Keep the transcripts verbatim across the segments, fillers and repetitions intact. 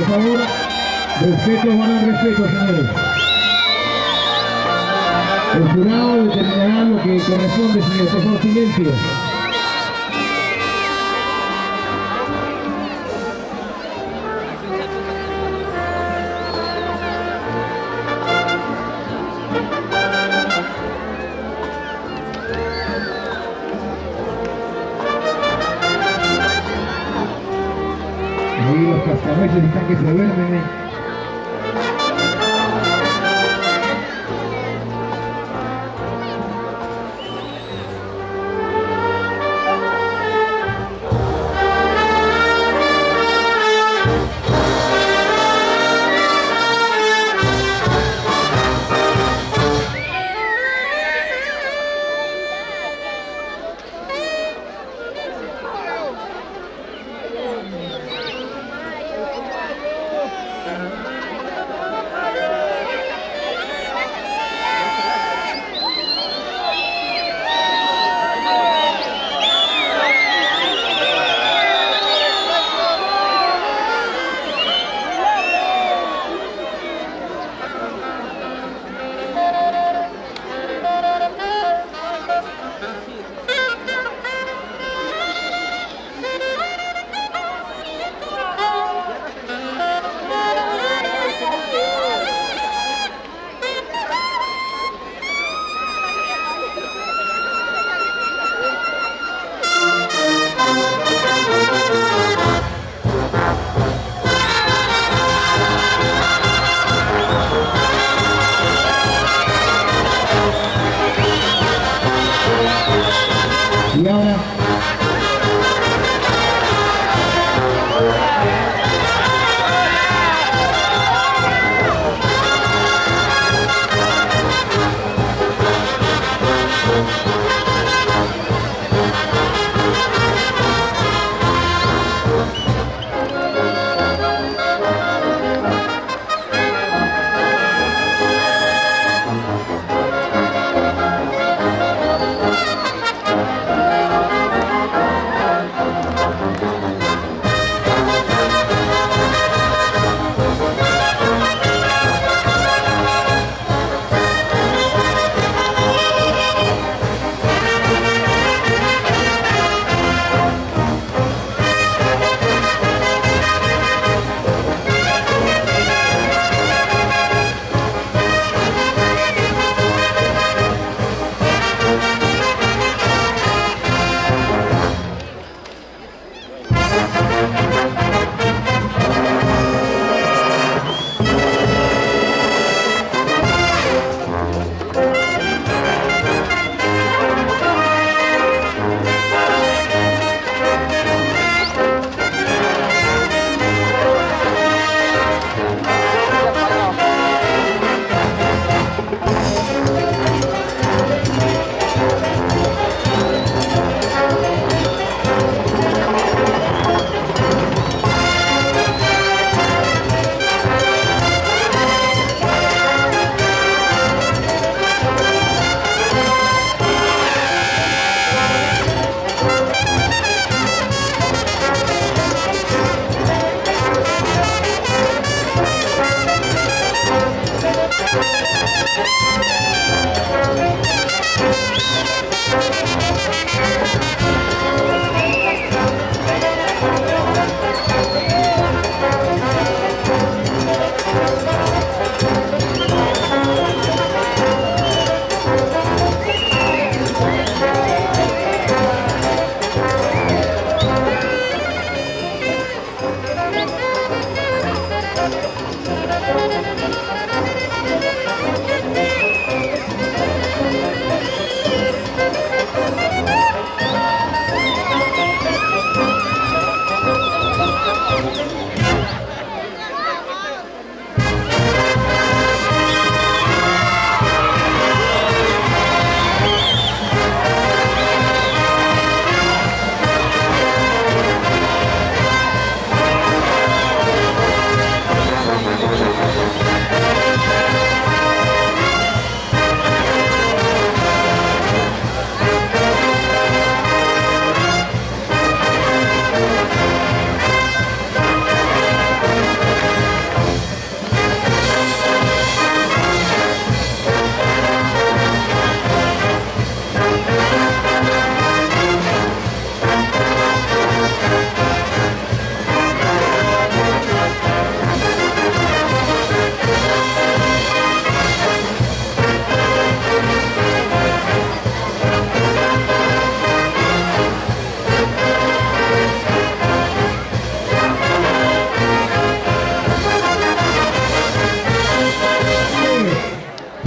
por favor, respeto, guardar respeto, señores. El jurado determinará lo que corresponde, señor. Por favor, silencio. Ahí los cascanueces están que se duermen, ¿eh?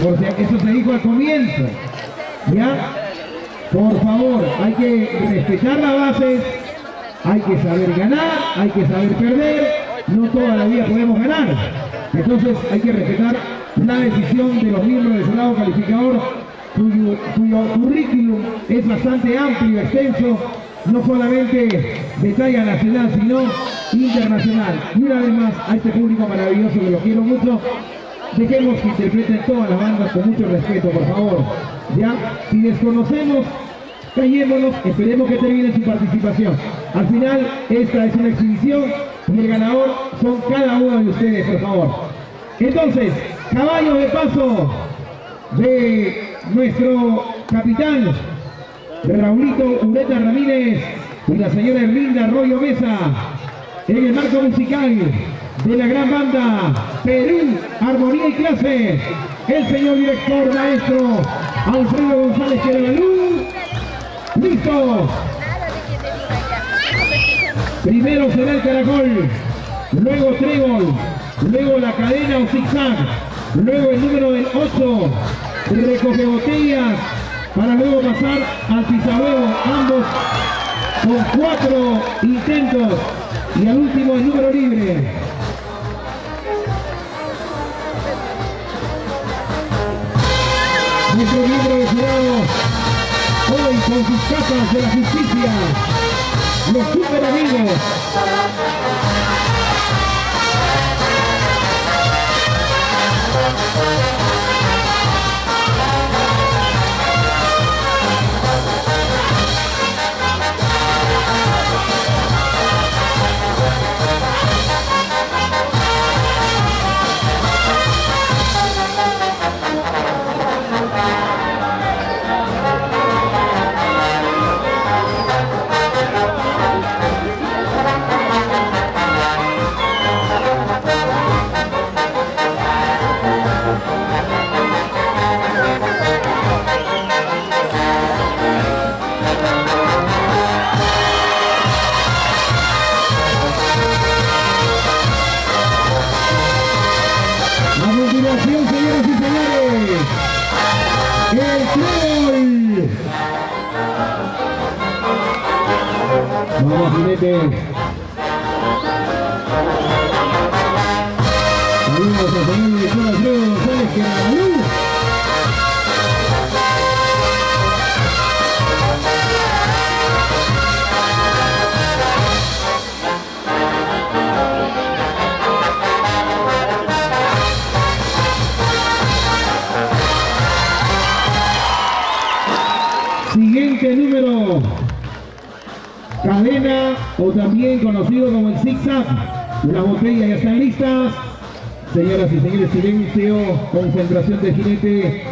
Por si eso se dijo al comienzo. ¿Ya? Por favor, hay que respetar las bases, hay que saber ganar, hay que saber perder, no toda la vida podemos ganar. Entonces hay que respetar la decisión de los miembros del jurado calificador, cuyo, cuyo currículum es bastante amplio, extenso, no solamente de talla nacional, sino internacional. Y una vez más, a este público maravilloso que lo quiero mucho, dejemos que interpreten todas las bandas con mucho respeto, por favor. Ya, si desconocemos, callémonos, esperemos que termine su participación. Al final, esta es una exhibición y el ganador son cada uno de ustedes, por favor. Entonces, caballo de paso de nuestro capitán Raulito Ureta Ramírez y la señora Erlinda Arroyo Mesa, en el marco musical de la gran banda Perú, Armonía y Clase, el señor director maestro Alfredo González Querabalú. ¡Listo! Primero será el caracol, luego trébol, luego la cadena o zigzag, luego el número del ocho, recoge botellas, para luego pasar al pisahuevo, ambos con cuatro intentos, y al último el número libre. Nuestro miembro de jurado, hoy con sus capas de la justicia, los super amigos. Señoras y señores, el trébol. Vamos, jinete. Saludos al señor director Alfredo González Querabalú. Siguiente número, cadena o también conocido como el zigzag. Las botellas ya están listas. Señoras y señores, silencio, concentración de jinete.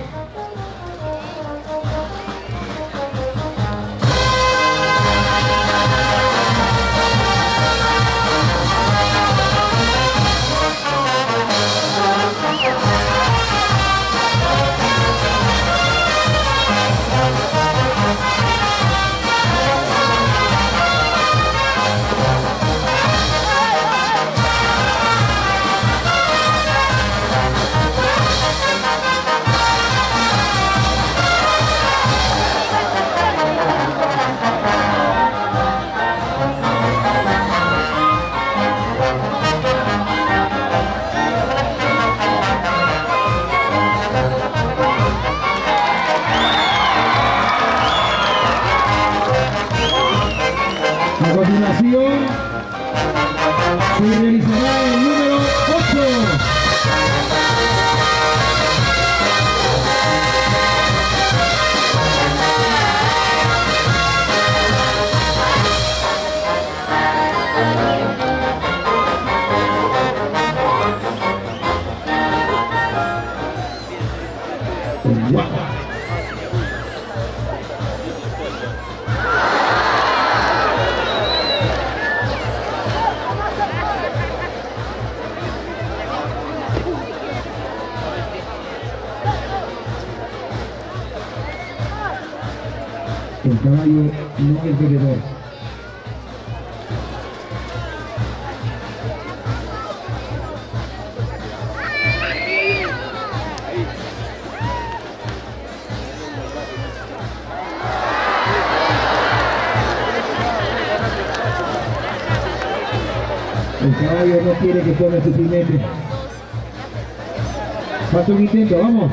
A continuación se realizará el número ocho. Wow. El caballo no es veredor. caballo no quiere que tome su jinete. Falta un intento, vamos.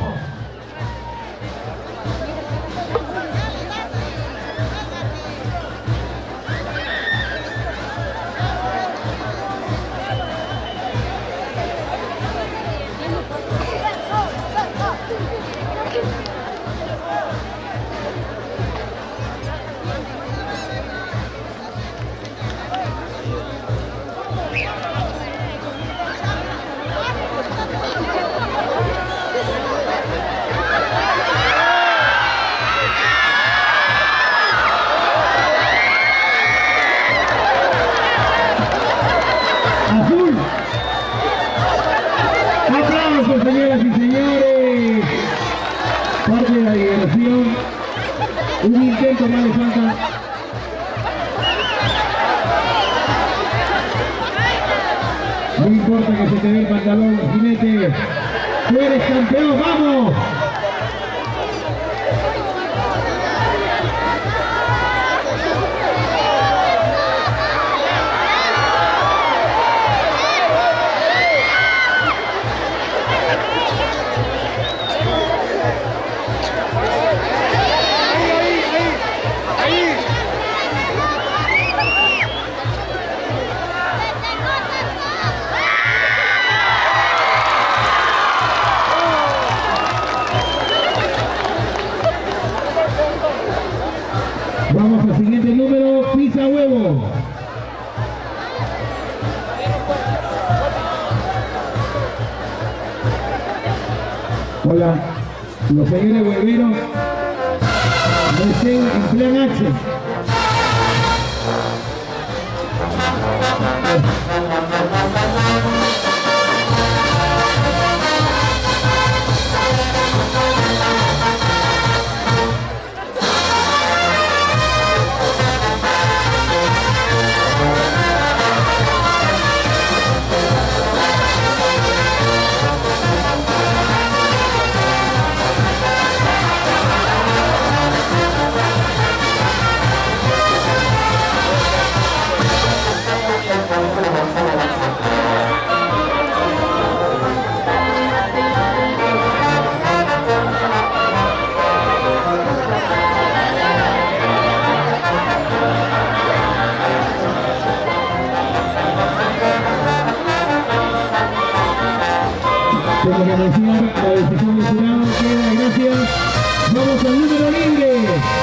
Azul. Aplausos, señoras y señores. Parte de la diversión. Un intento más le falta. No importa que se te dé el pantalón, jinete. Tú eres campeón, ¡vamos! Vamos al siguiente número, pisa huevo. Hola, los señores hueveros no estén en plan H. Tengo que anunciar la decisión del jurado, queda, gracias. Vamos al número libre.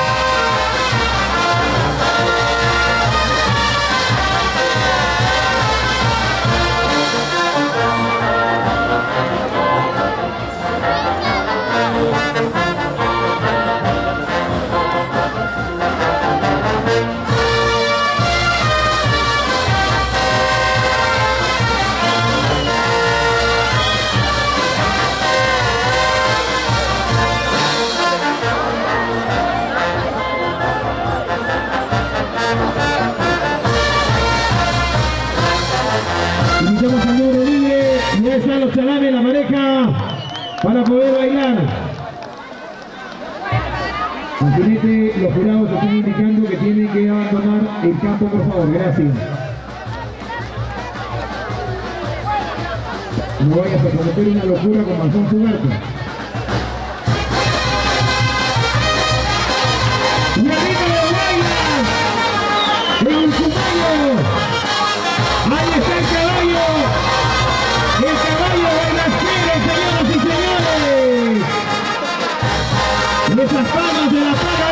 Invitamos al número libre, ya están los chalanes, la pareja, para poder bailar. Al jinete, los jurados están indicando que tienen que abandonar el campo, por favor, gracias. No vayas a cometer una locura con Alfonso Ugarte. ¡Y arriba de Guayas! ¡En el caballo! ¡Ahí está el caballo! ¡El caballo de las Pérez, señoras y señores! ¡Esas palmas de la paga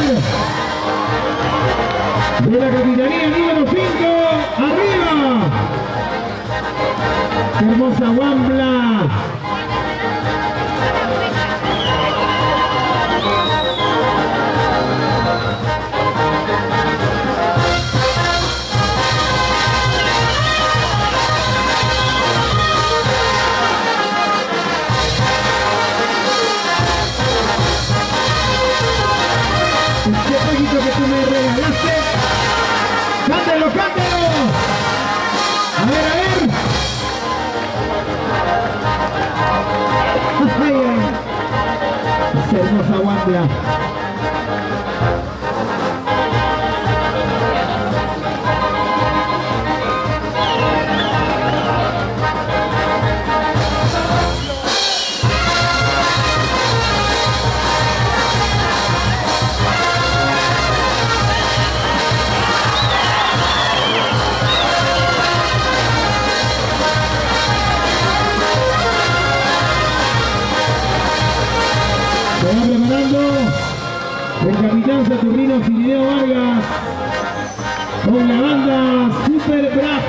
de él! De la capitanía número cinco, ¡arriba! ¡Qué hermosa Wambla! ¡Qué poquito que tú me regalaste! ¡Cántelo, cántelo! A ver, a ver. Esa hermosa Wambla. va preparando el capitán Saturnino Cirineo Vargas con la banda Super Brap.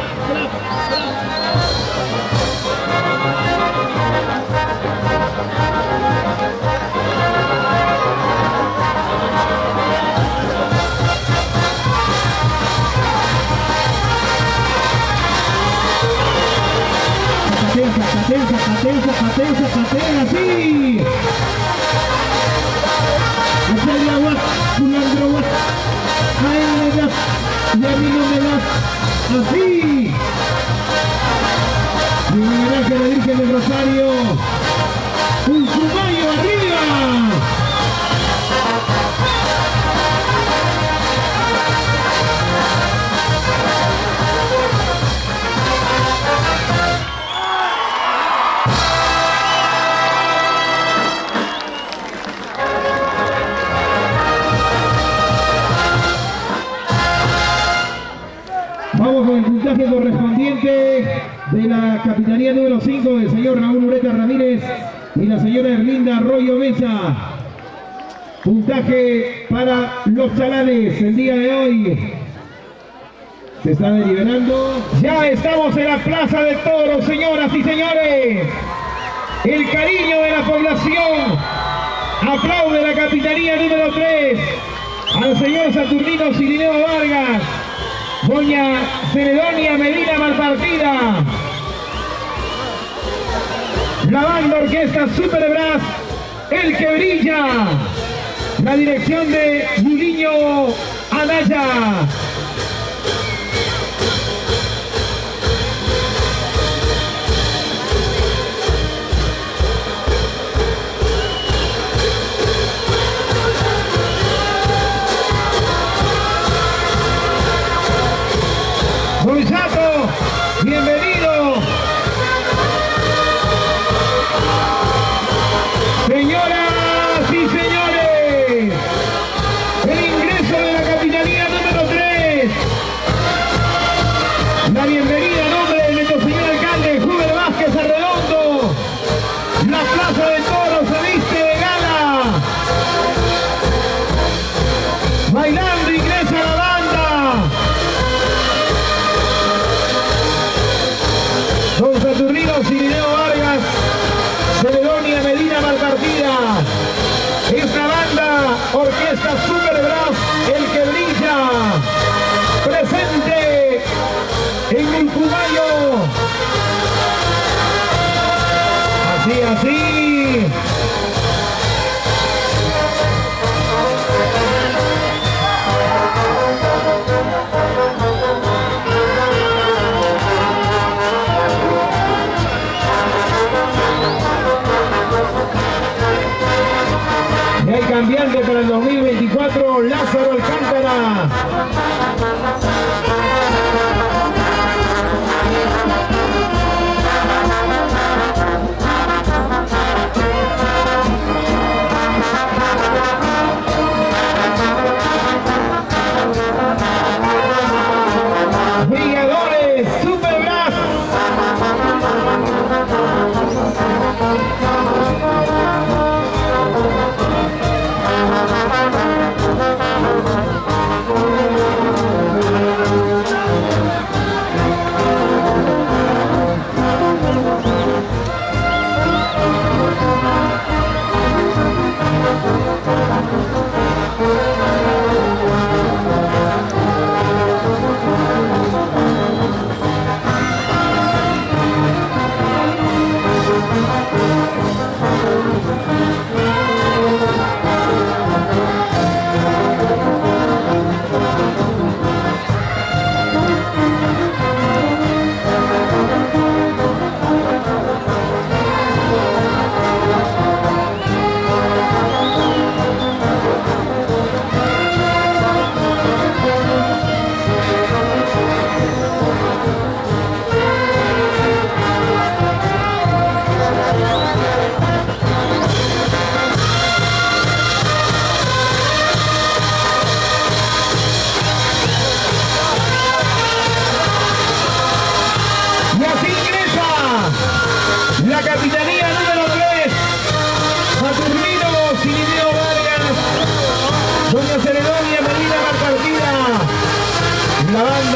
Zapatea, zapatea, zapatea, zapatea, así. Hacer la guat, culantro guat. A él me das, y a mí no me das. Así. Y un homenaje a la Virgen del Rosario. Un sumayo arriba. Vamos con el puntaje correspondiente de la capitanía número cinco del señor Raúl Ureta Ramírez y la señora Erlinda Arroyo Mesa. Puntaje para los chalanes el día de hoy. Se está deliberando. Ya estamos en la Plaza de Toros, señoras y señores. El cariño de la población aplaude la capitanía número tres al señor Saturnino Cirineo Vargas, doña Ceredonia Medina Malpartida, la banda orquesta Super Brass, El que Brilla, la dirección de Yuliño Anaya. Gonzato, bienvenido. Señoras y señores, el ingreso de la capitanía número tres. La bienvenida a nombre de nuestro señor alcalde Juber Vázquez Arredondo. La Plaza de Toros se viste de gala. Bailando ingresa la banda. Don Saturnino Cirineo Vargas, Ceredonia Medina Malpartida. Esta banda, orquesta Super Brass, El que Brilla, presente en Ulcumayo. Así, así. Y hay cambiante para el dos mil veinticuatro, Lázaro Alcántara. Brigadores Super Brass.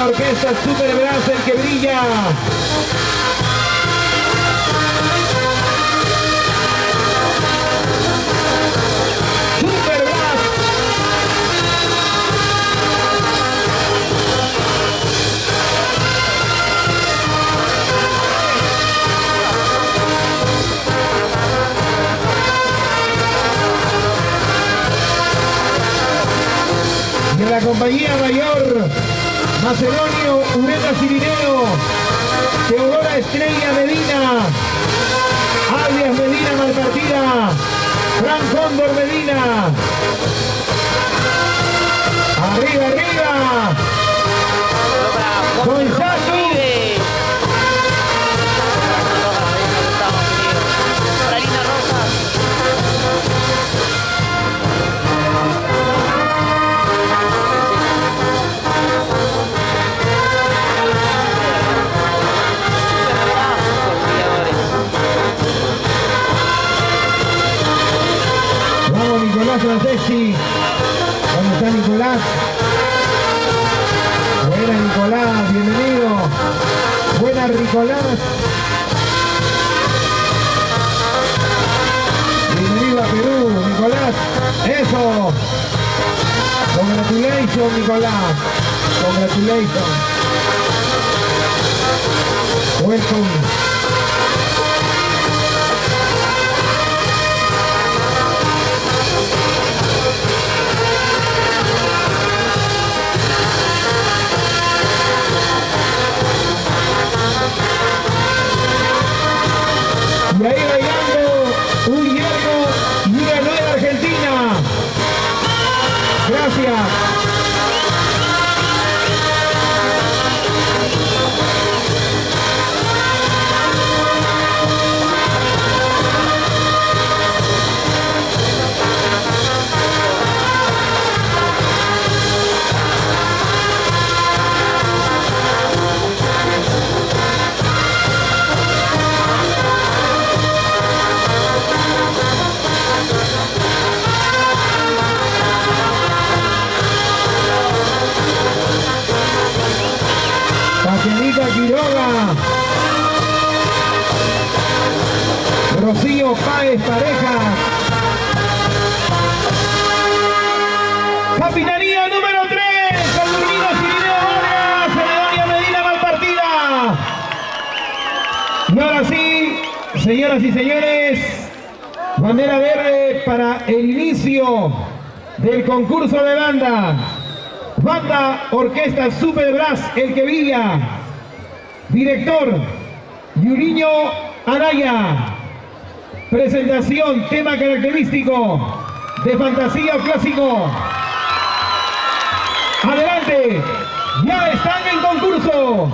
la orquesta Super Brass, el que brilla. Super Brass. De la compañía mayor, Macedonio Ureta Cirineo, Teodora Estrella Medina, alias Medina Malpartida, Fran Cóndor Medina. Arriba, arriba. Gonzalo. Nicolás Franceschi, ¿dónde está Nicolás? Buena Nicolás, bienvenido. Buena Nicolás. Bienvenido a Perú, Nicolás. Eso. Congratulations, Nicolás. Congratulations. Welcome. Y ahí bailando un hierro y una nueva Argentina. Gracias. Tatianita Quiroga, Rocío Páez Pareja, Capitanía número tres, Saturnino Cirineo Vargas, Ceredonia Medina Malpartida. Y ahora sí, señoras y señores, bandera verde para el inicio del concurso de banda. Banda Orquesta Super Brass, el que brilla. Director, Yuriño Araya. Presentación, tema característico de fantasía o clásico. Adelante, ya está en el concurso.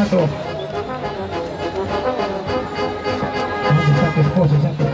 Chato. ¿Dónde está tu esposo, Chato?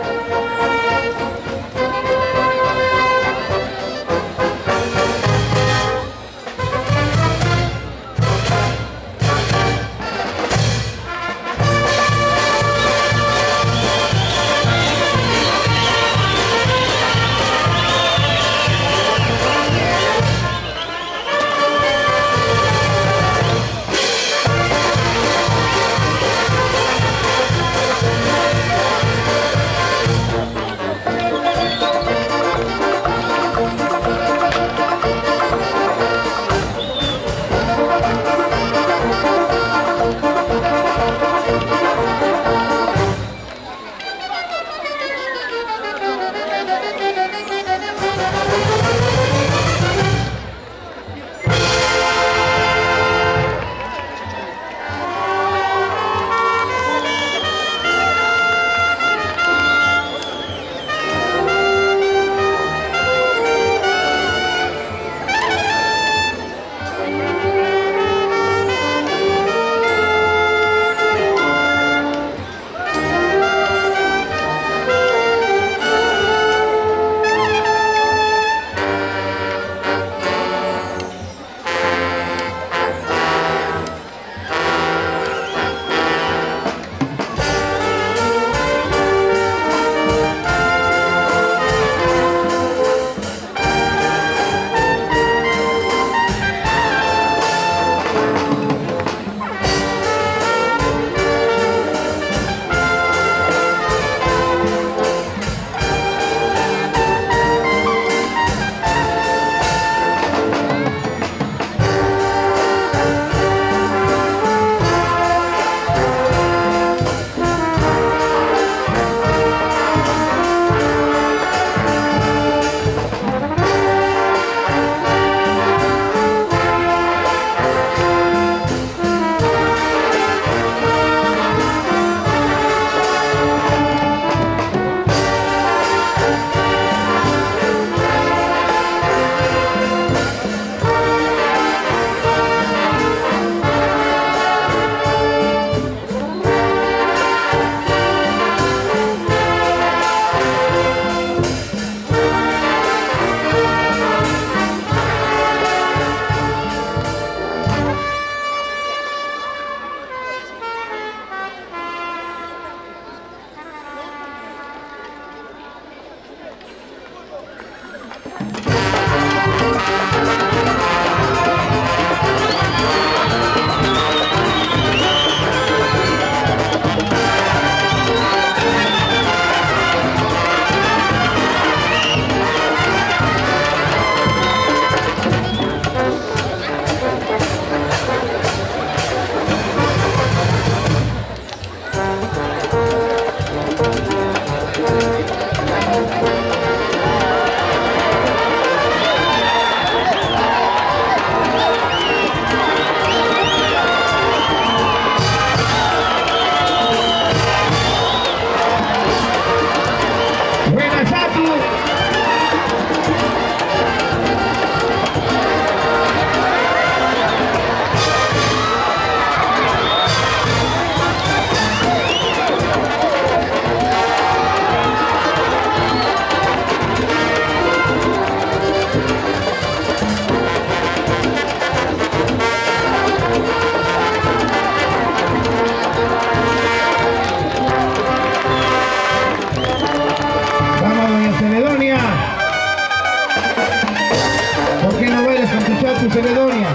Celedonia.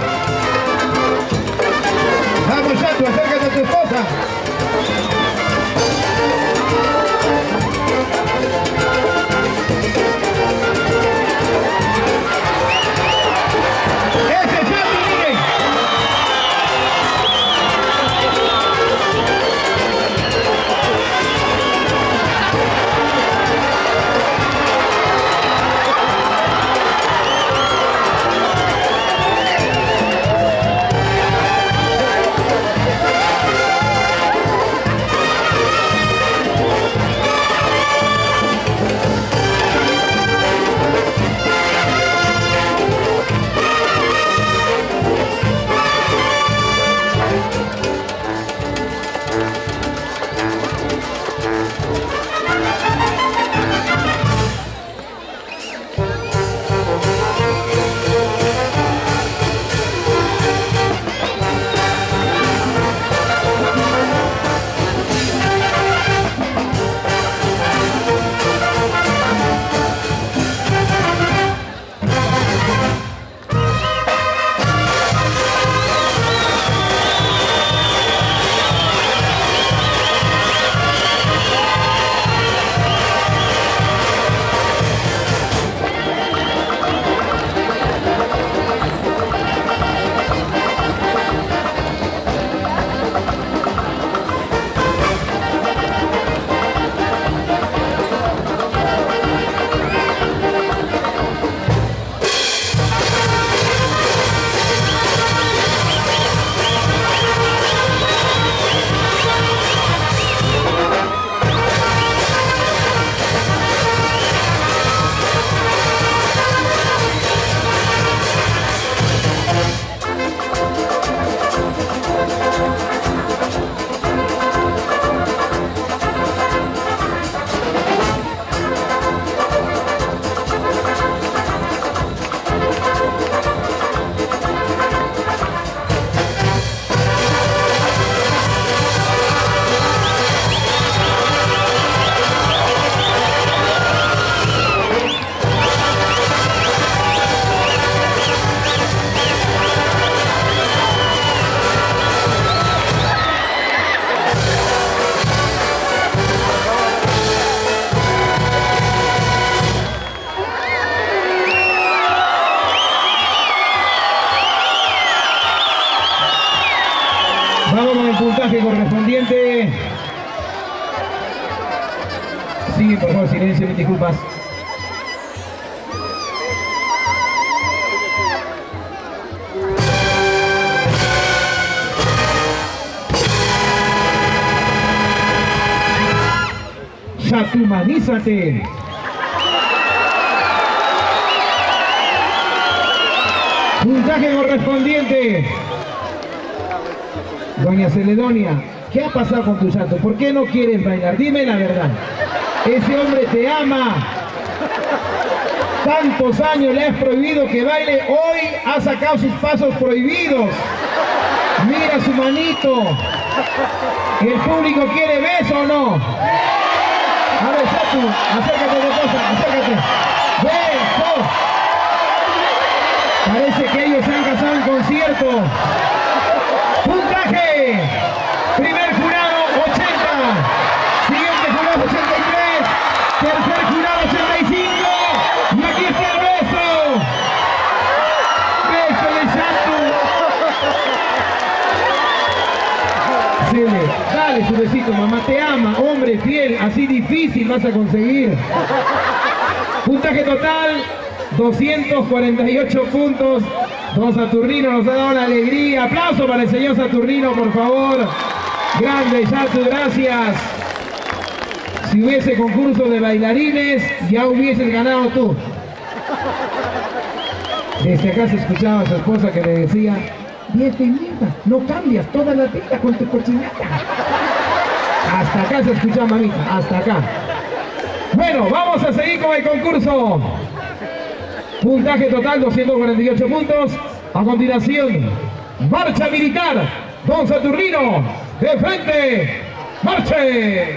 Vamos, Chato, acércate a tu esposa. favor con el puntaje correspondiente. Sí, por favor, silencio, mil disculpas. Humanízate. Puntaje correspondiente. Doña Celedonia, ¿qué ha pasado con tu llanto? ¿Por qué no quieres bailar? Dime la verdad. Ese hombre te ama. Tantos años le has prohibido que baile. Hoy ha sacado sus pasos prohibidos. Mira su manito. ¿El público quiere beso o no? A ver, Satu, acércate de cosa, acércate. ¡Beso! Parece que ellos se han casado en concierto. ¡Puntaje! Primer jurado, ochenta. Siguiente jurado, ochenta y tres. Tercer jurado, ochenta y cinco. Y aquí está el beso. Beso de Satu. Cele, dale su besito, mamá te ama, hombre fiel, así difícil vas a conseguir. Puntaje total, doscientos cuarenta y ocho puntos. Don Saturnino nos ha dado la alegría. Aplauso para el señor Saturnino, por favor. Grande, Satu, gracias. Si hubiese concurso de bailarines, ya hubieses ganado tú. Desde acá se escuchaba a su esposa que le decía: vieja mierda, no cambias toda la vida con tu cochinata. Hasta acá se escucha, mamita, hasta acá. Bueno, vamos a seguir con el concurso. Puntaje total, doscientos cuarenta y ocho puntos. A continuación, marcha militar. Don Saturnino, de frente, marche.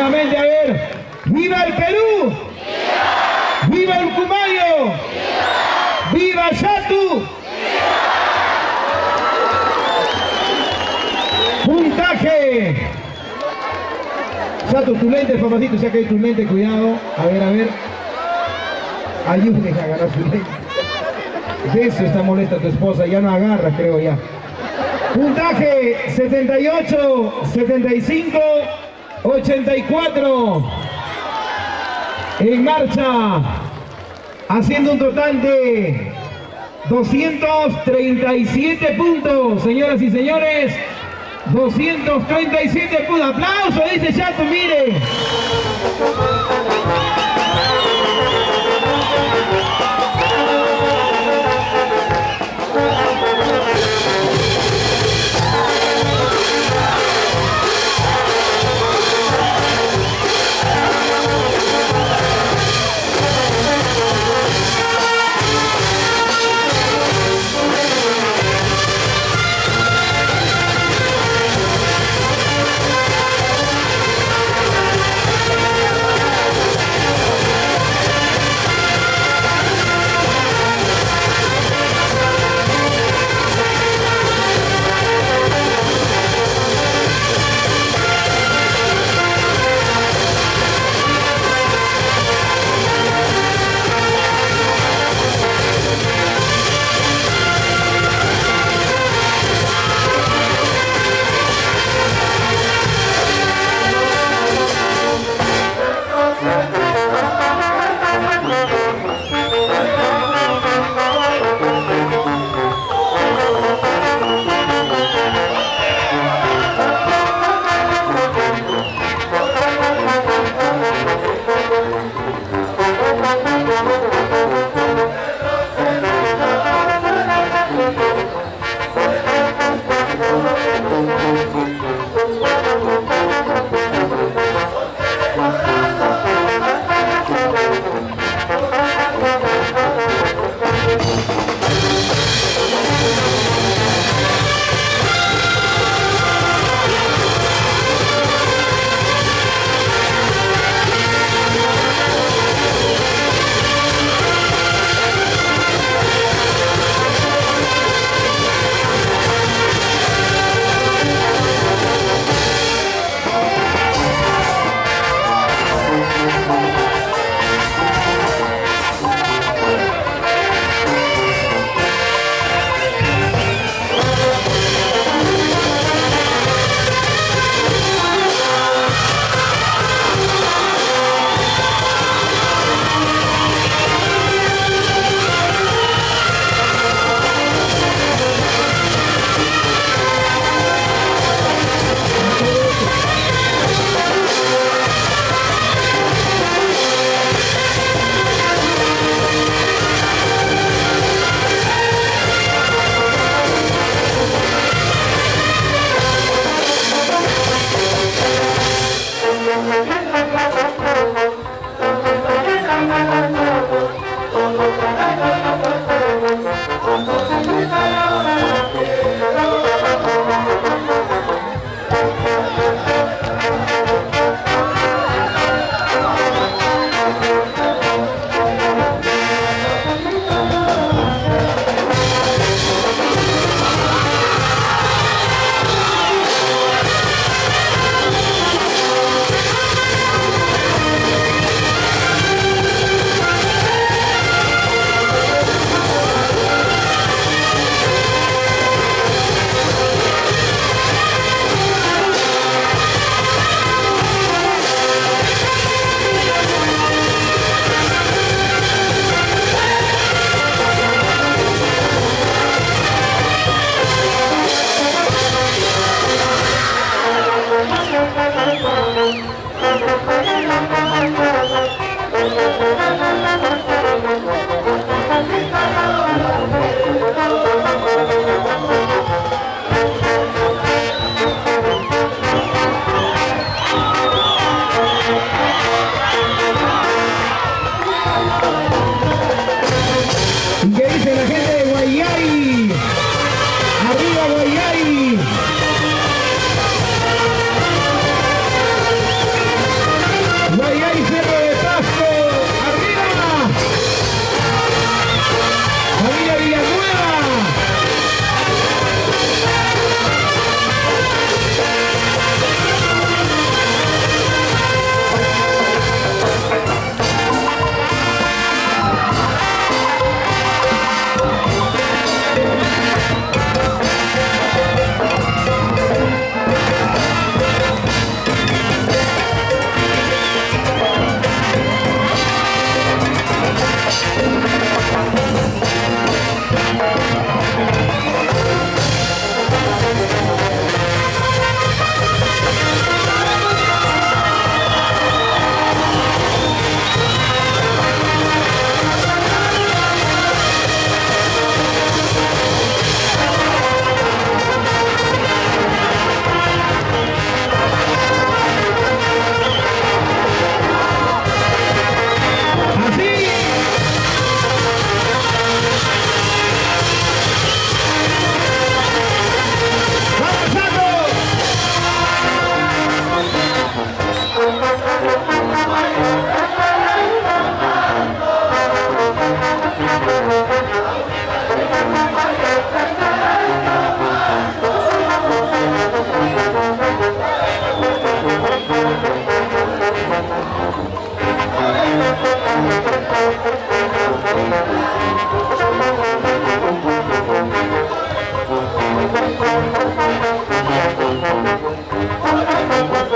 Nuevamente, a ver. ¡Viva el Perú! ¡Viva el Urucumayo! ¡Viva Yatu! Puntaje. Yatu, tus lentes, papacito, saca ahí tus lentes, cuidado. A ver, a ver. Ayúdenme a agarrar sus lentes. De eso está molesta tu esposa, ya no agarra, creo ya. Puntaje setenta y ocho, setenta y cinco, ochenta y cuatro. En marcha, haciendo un total de doscientos treinta y siete puntos, señoras y señores. doscientos treinta y siete puntos. Aplauso, dice Yatu, mire.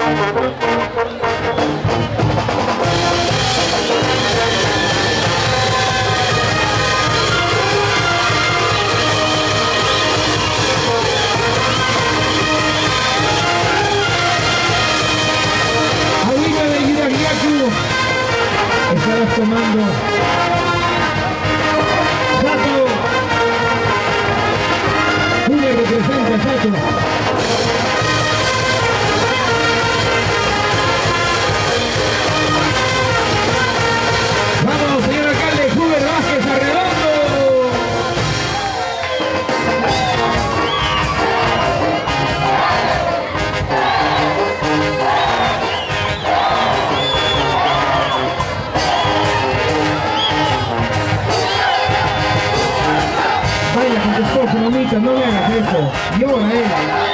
Estarás tomando Sato. Una representa a Sato. Vamos, señor alcalde, Huber Vázquez Arredondo. Baila con tu esposo, mamita, no le hagas eso. Llora él.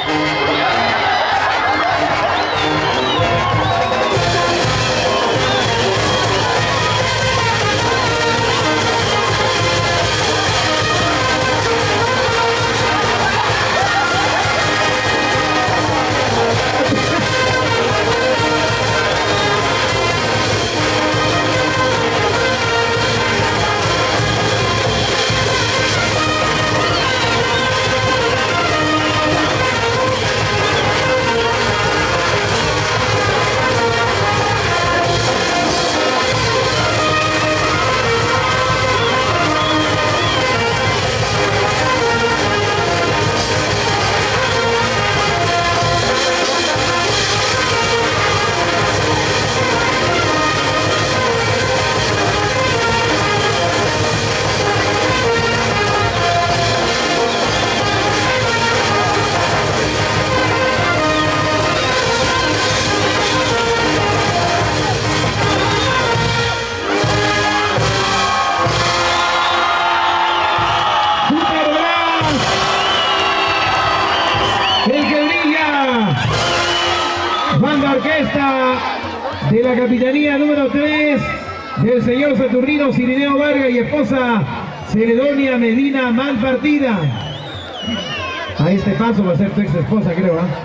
Banda orquesta de la capitanía número tres del señor Saturnino Cirineo Vargas y esposa Celedonia Medina Malpartida. A este paso va a ser tu ex esposa, creo, ¿eh?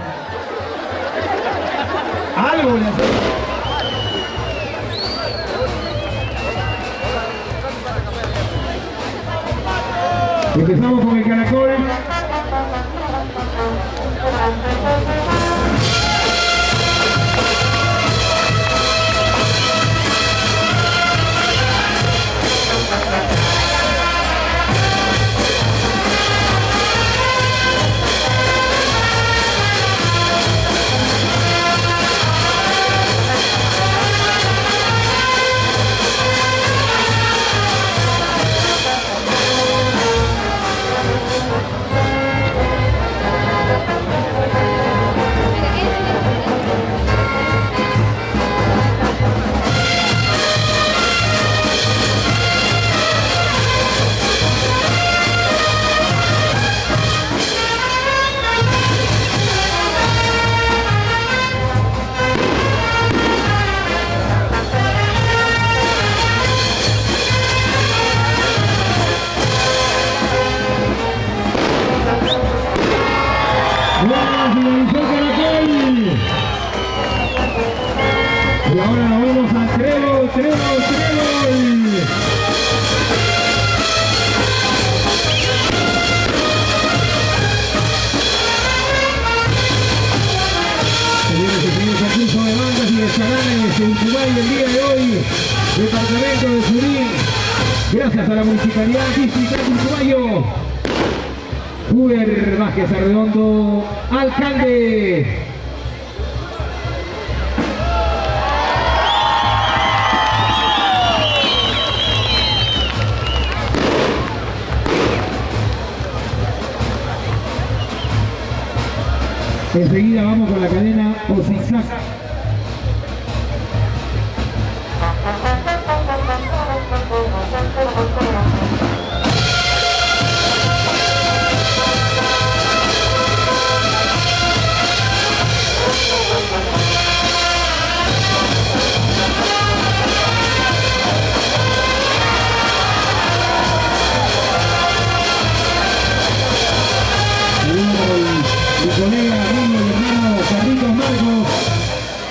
Algo le hace. Empezamos con el caracol. Y ahora nos vamos a trébol, trébol, trébol. Señores y señores, concurso de bandas y escalanes en Uruguay el día de hoy, departamento de Junín. Gracias a la Municipalidad Distrital de Uruguayo. Huber Vázquez Arredondo, alcalde. Enseguida vamos con la cadena o zigzag. Mi colega, amigo y hermano Carlitos Marcos,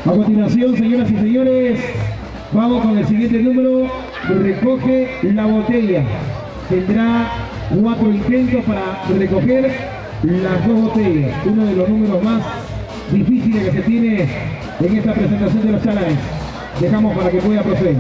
A continuación, señoras y señores, vamos con el siguiente número. Recoge la botella. Tendrá cuatro intentos para recoger las dos botellas. Uno de los números más difíciles que se tiene en esta presentación de los Challenge. Dejamos para que pueda proceder.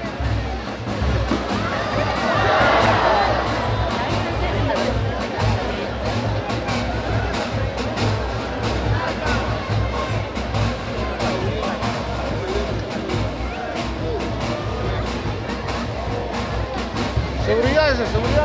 Seguridad esa, seguridad.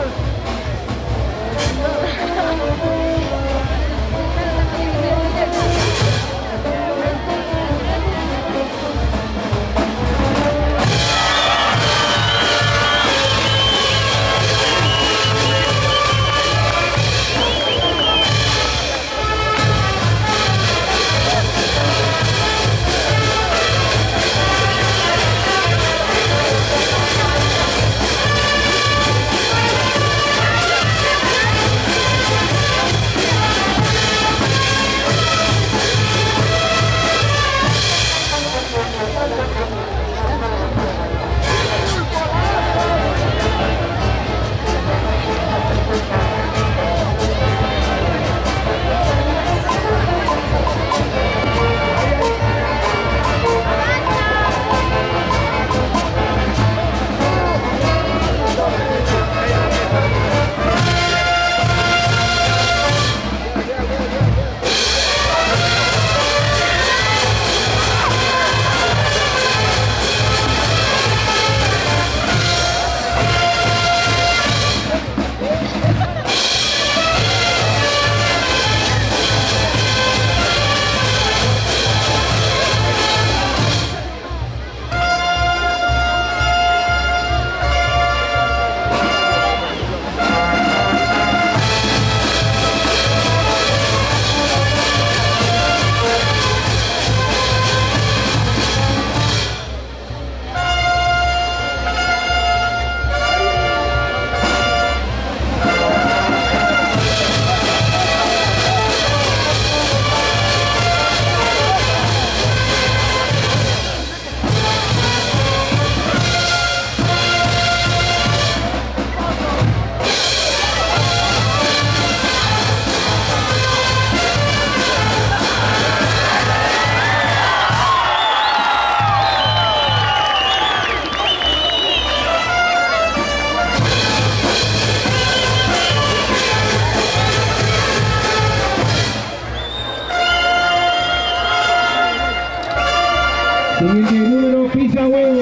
Siguiente número, Pizza Huevo.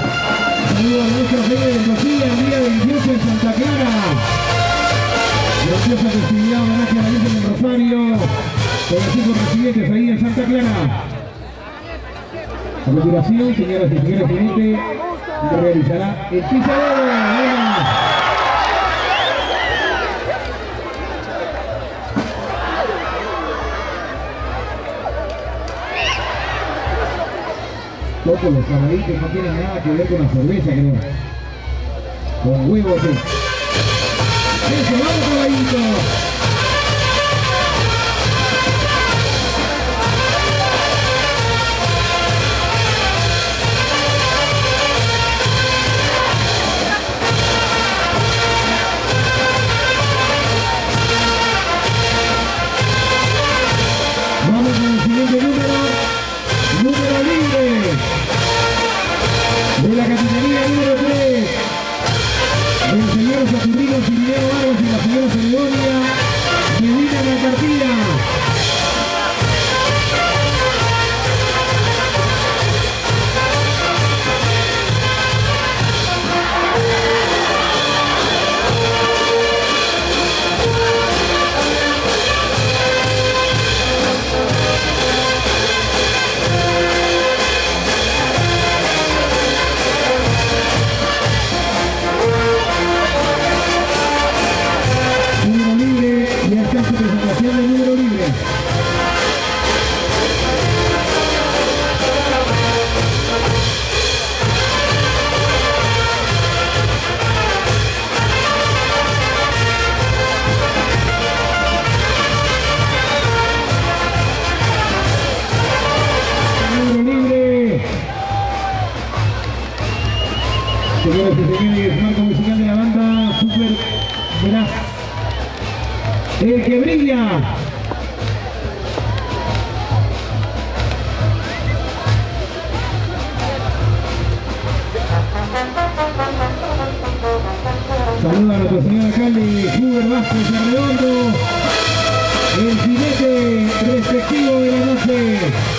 Saludos a nuestra feria de Rosilla, el día veintiocho en Santa Clara. Graciosa festividad, homenaje a la Virgen del Rosario, con los cinco residentes ahí en Santa Clara. A continuación, señoras y señores clientes, realizará el Pizza Huevo. Loco, los cabaditos no tienen nada que ver con la cerveza, creo. Con huevos, sí. Eso, vamos, cabaditos. Vamos con el siguiente número. Número libre de la categoría número tres del señor Saturnino Cirineo Vargas y la señora Ceredonia. Saludos a nuestro señor alcalde Huber Vázquez Arredondo, el jinete respectivo de la noche.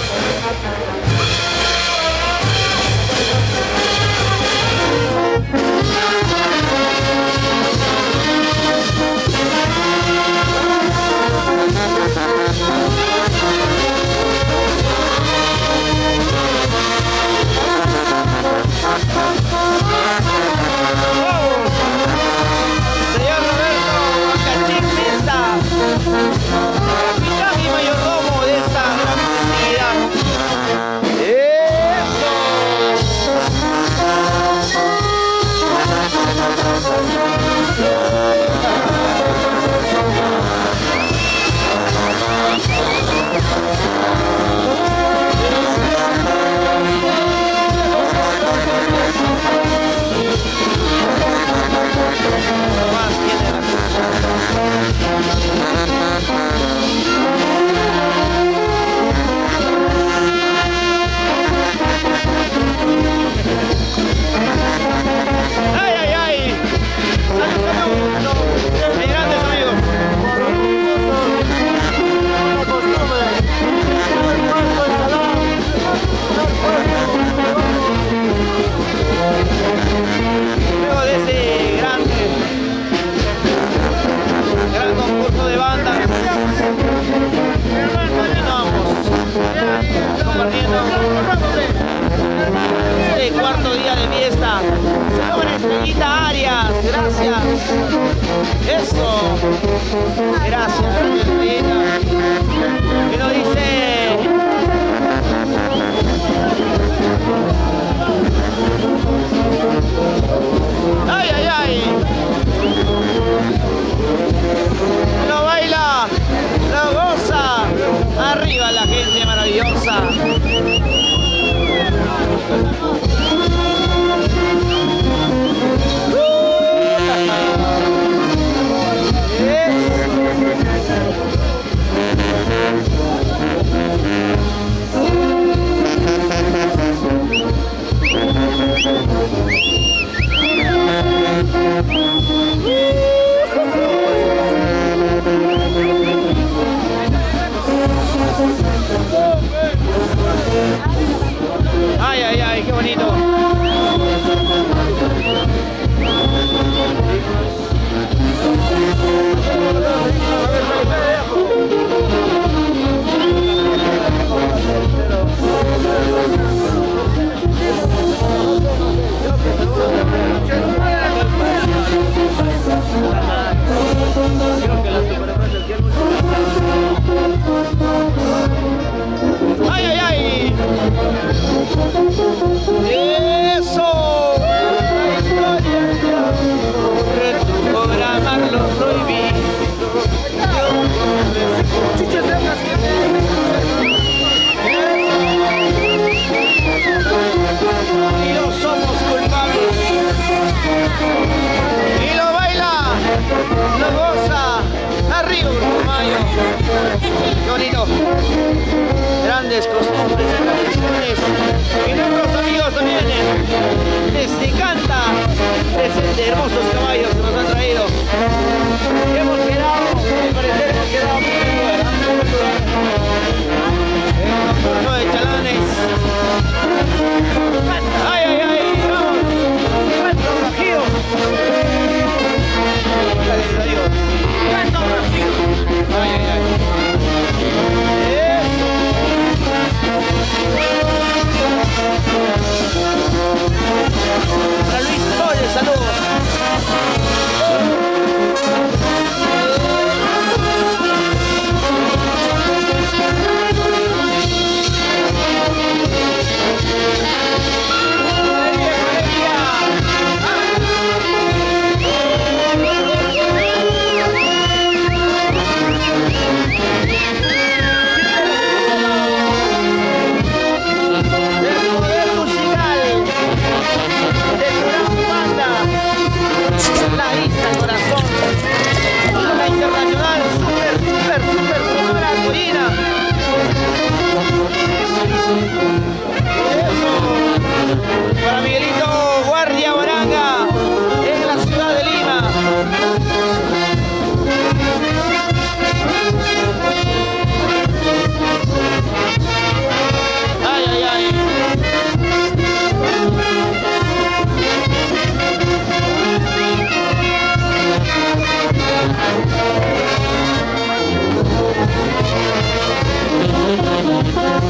Este cuarto día de fiesta, señora Estrellita Arias, gracias. Eso, gracias, Estrellita. ¿Qué nos dice? Ay, ay, ay. Lo baila, lo goza. Arriba la gente maravillosa. Ay, ay, ay, qué bonito. Ay, ay, ay. Eso. Reprogramar lo prohibido. Y no somos culpables. Y lo baila, lo goza. Arriba, Uruguayo. Qué bonito. Grandes costumbres y tradiciones. Y nuestros amigos también les encanta desde hermosos caballos que nos han traído. Y hemos quedado, me parece, hemos quedado muy bien. El concurso de chalanes. Ay, ay, ay, vamos. Cuatro bajíos. Cuatro bajíos. Ay, ay, ay. Eso. Para Luis Torres, saludos.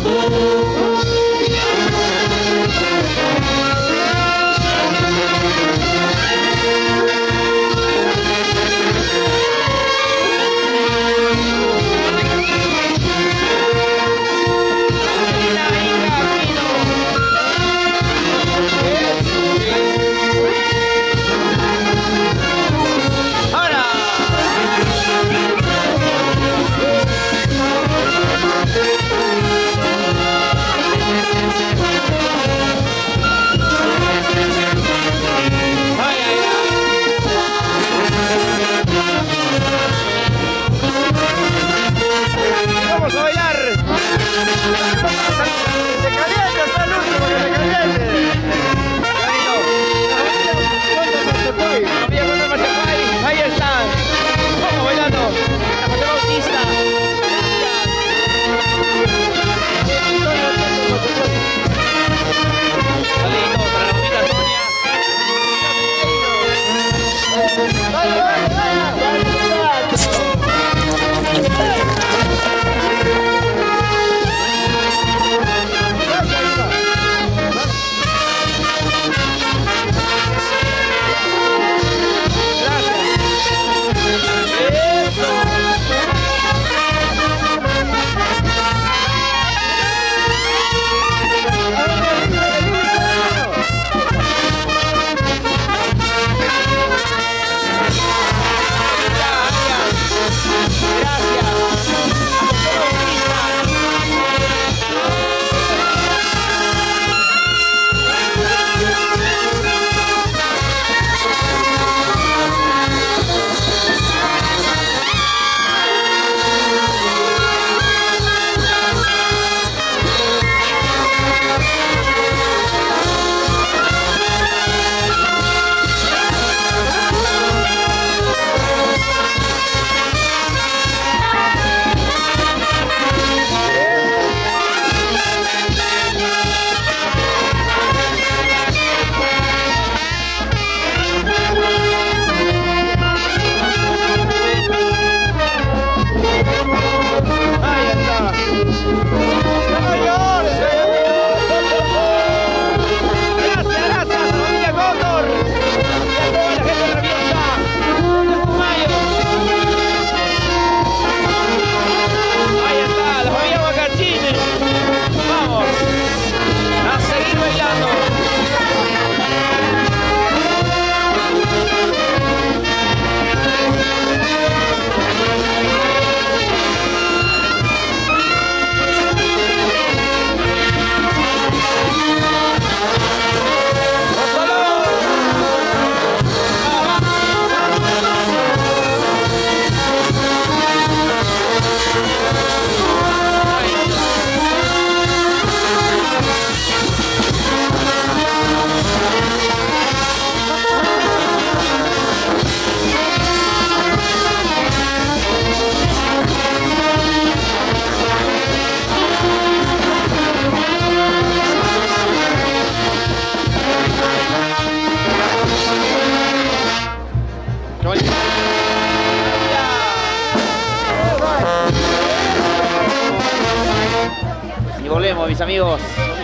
volvemos, mis amigos.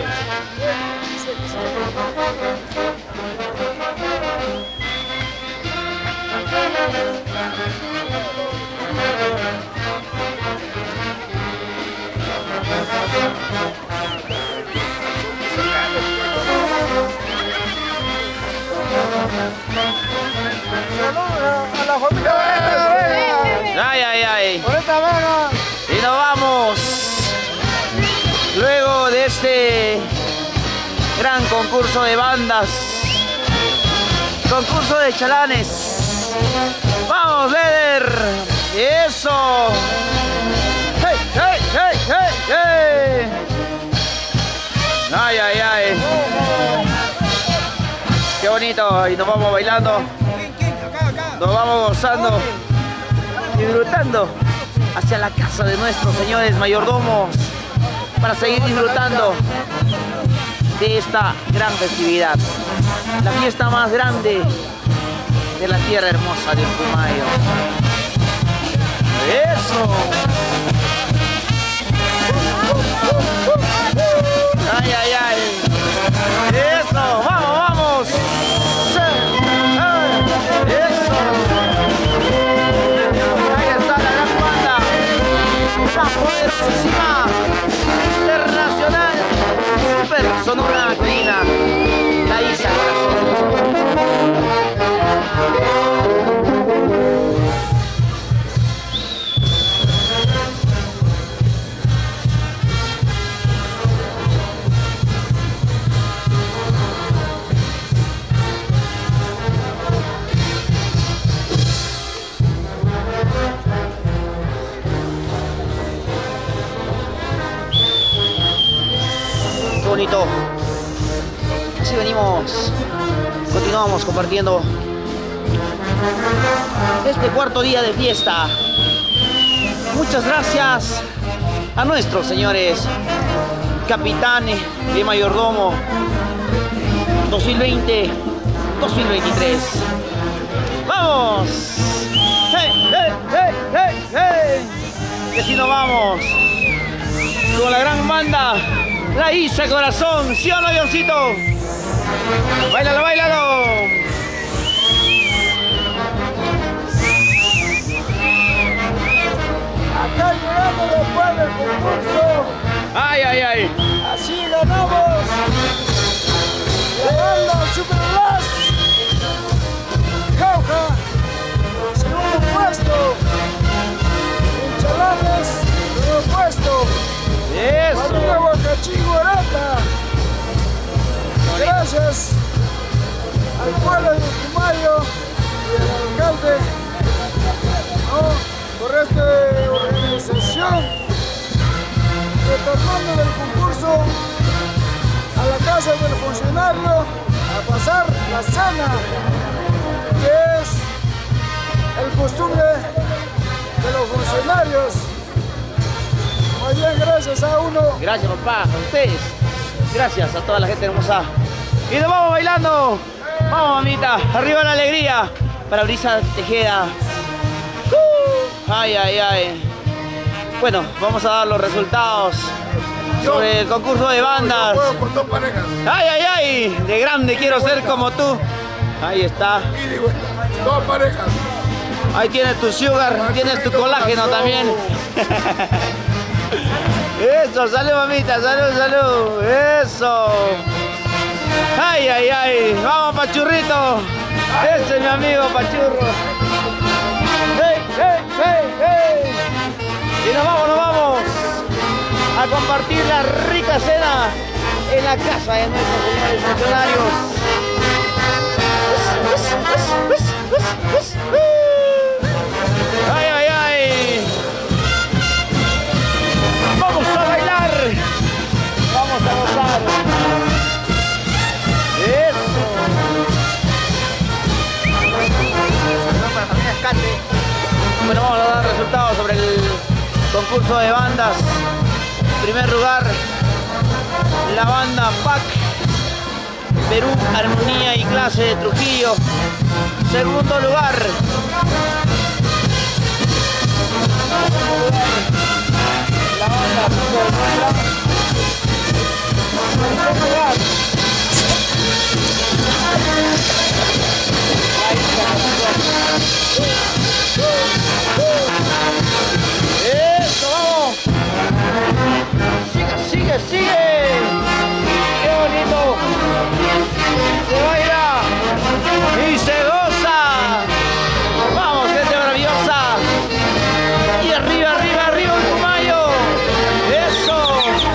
A la familia. Ay, ay, ay. Por esta vaga. Y nos vamos. Luego de este gran concurso de bandas, concurso de chalanes. ¡Vamos, Leder! ¡Eso! ¡Hey, hey, hey, hey, hey! ¡Ay, ay, ay! ¡Qué bonito! Y nos vamos bailando. Nos vamos gozando, disfrutando hacia la casa de nuestros señores mayordomos para seguir disfrutando de esta gran festividad, la fiesta más grande de la tierra hermosa de Pumayo. ¡Eso! bonito. Así venimos, continuamos compartiendo este cuarto día de fiesta. Muchas gracias a nuestros señores capitanes de mayordomo dos mil veinte dos mil veintitrés. ¡Vamos! ¡Hey, hey, hey, hey, hey! Que si nos vamos con la gran banda La Isla Corazón, ¿sí o no, avioncito? ¡Báilalo, báilalo! Acá llegamos después del concurso. ¡Ay, ay, ay! Así ganamos la banda Super Blast. Jauja, segundo puesto. Chalanes, primer puesto. ¡Eso! Familia Huacachín Guarata. Gracias al pueblo de Putumayo y al alcalde, ¿no?, por esta organización, retornando del concurso a la casa del funcionario a pasar la cena, que es el costumbre de los funcionarios. Muy bien, gracias a uno. Gracias, papá, a ustedes. Gracias a toda la gente hermosa. Y nos vamos bailando. Vamos, mamita. Arriba la alegría. Para Brisa Tejeda. Uh, ay, ay, ay. Bueno, vamos a dar los resultados sobre el concurso de bandas. Yo puedo por dos parejas. Ay, ay, ay. De grande quiero ser como tú. Ahí está. Y digo, dos parejas. Ahí tienes tu sugar, tienes tu colágeno también. Eso, salud, mamita, salud, salud. Eso. Ay, ay, ay. Vamos, Pachurrito. Ese es mi amigo Pachurro. Hey, hey, hey, hey. Y nos vamos, nos vamos a compartir la rica cena en la casa de nuestros señores funcionarios. Ay, ay, ay. Vamos a bailar. Vamos a gozar. Eso. Bueno, vamos a dar resultados sobre el concurso de bandas. En primer lugar, la banda P A C Perú, Armonía y Clase de Trujillo. Segundo lugar, la banda Super. Tercer lugar, la Isla Corazón. Eso, vamos. Sigue, sigue, sigue. Qué bonito. Se baila y se goza. Vamos, gente maravillosa. Y arriba, arriba, arriba, Putumayo. Eso.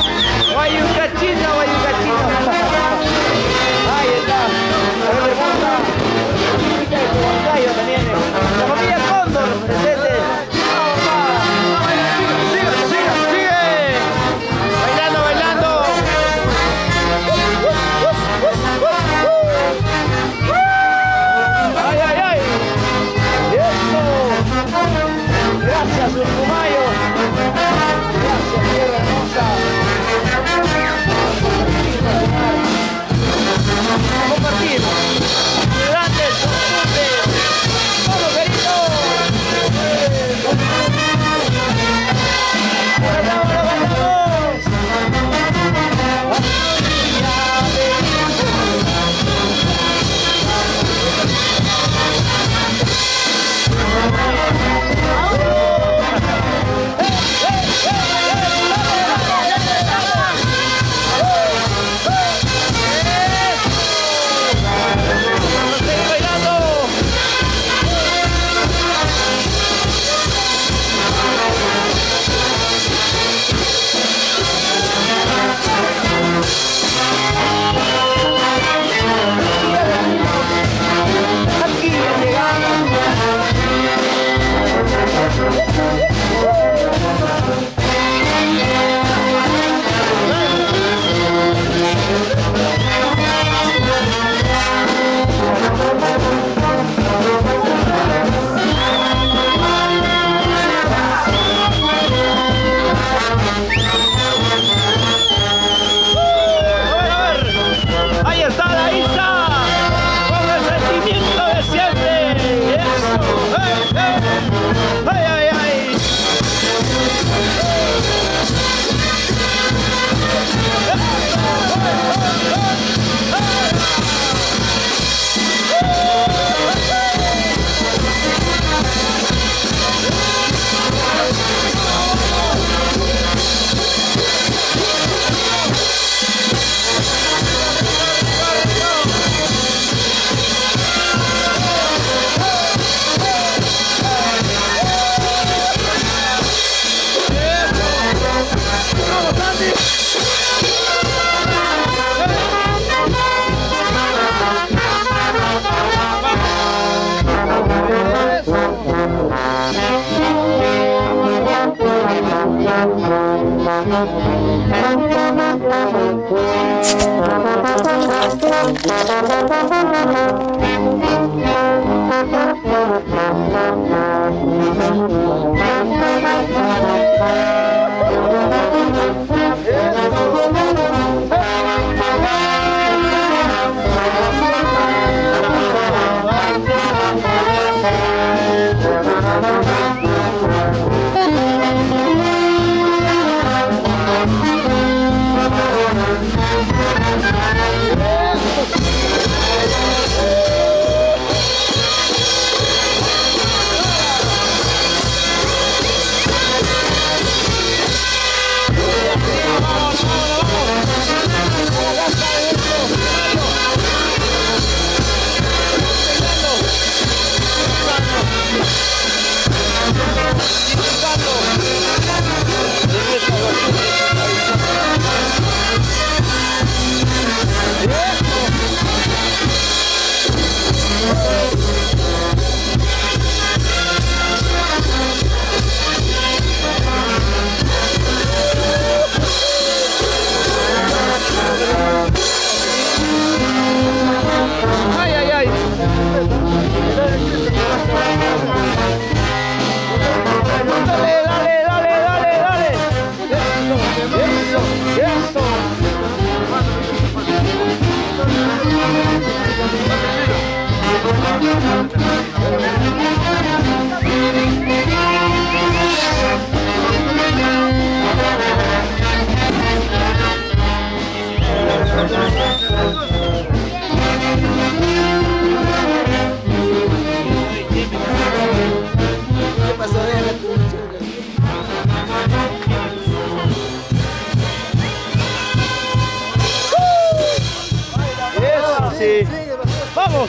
Vamos,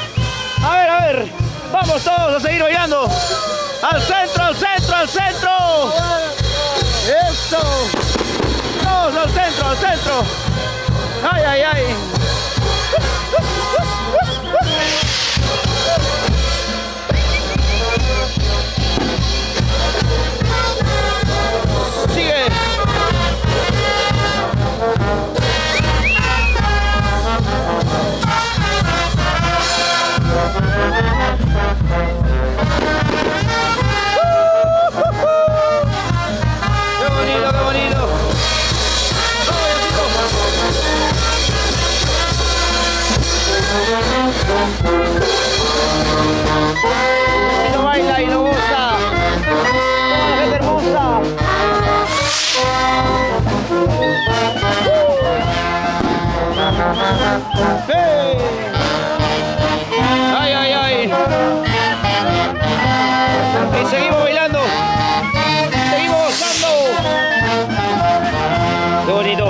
a ver, a ver, vamos todos a seguir bailando. Al centro, al centro, al centro. Eso. Todos al centro, al centro. Ay, ay, ay. Sigue. Qué bonito, qué bonito. Y lo baila y lo goza. Toda la gente hermosa. ¡Hey! ¡Ay, ay, ay! Y seguimos bailando. Seguimos gozando. ¡Qué bonito!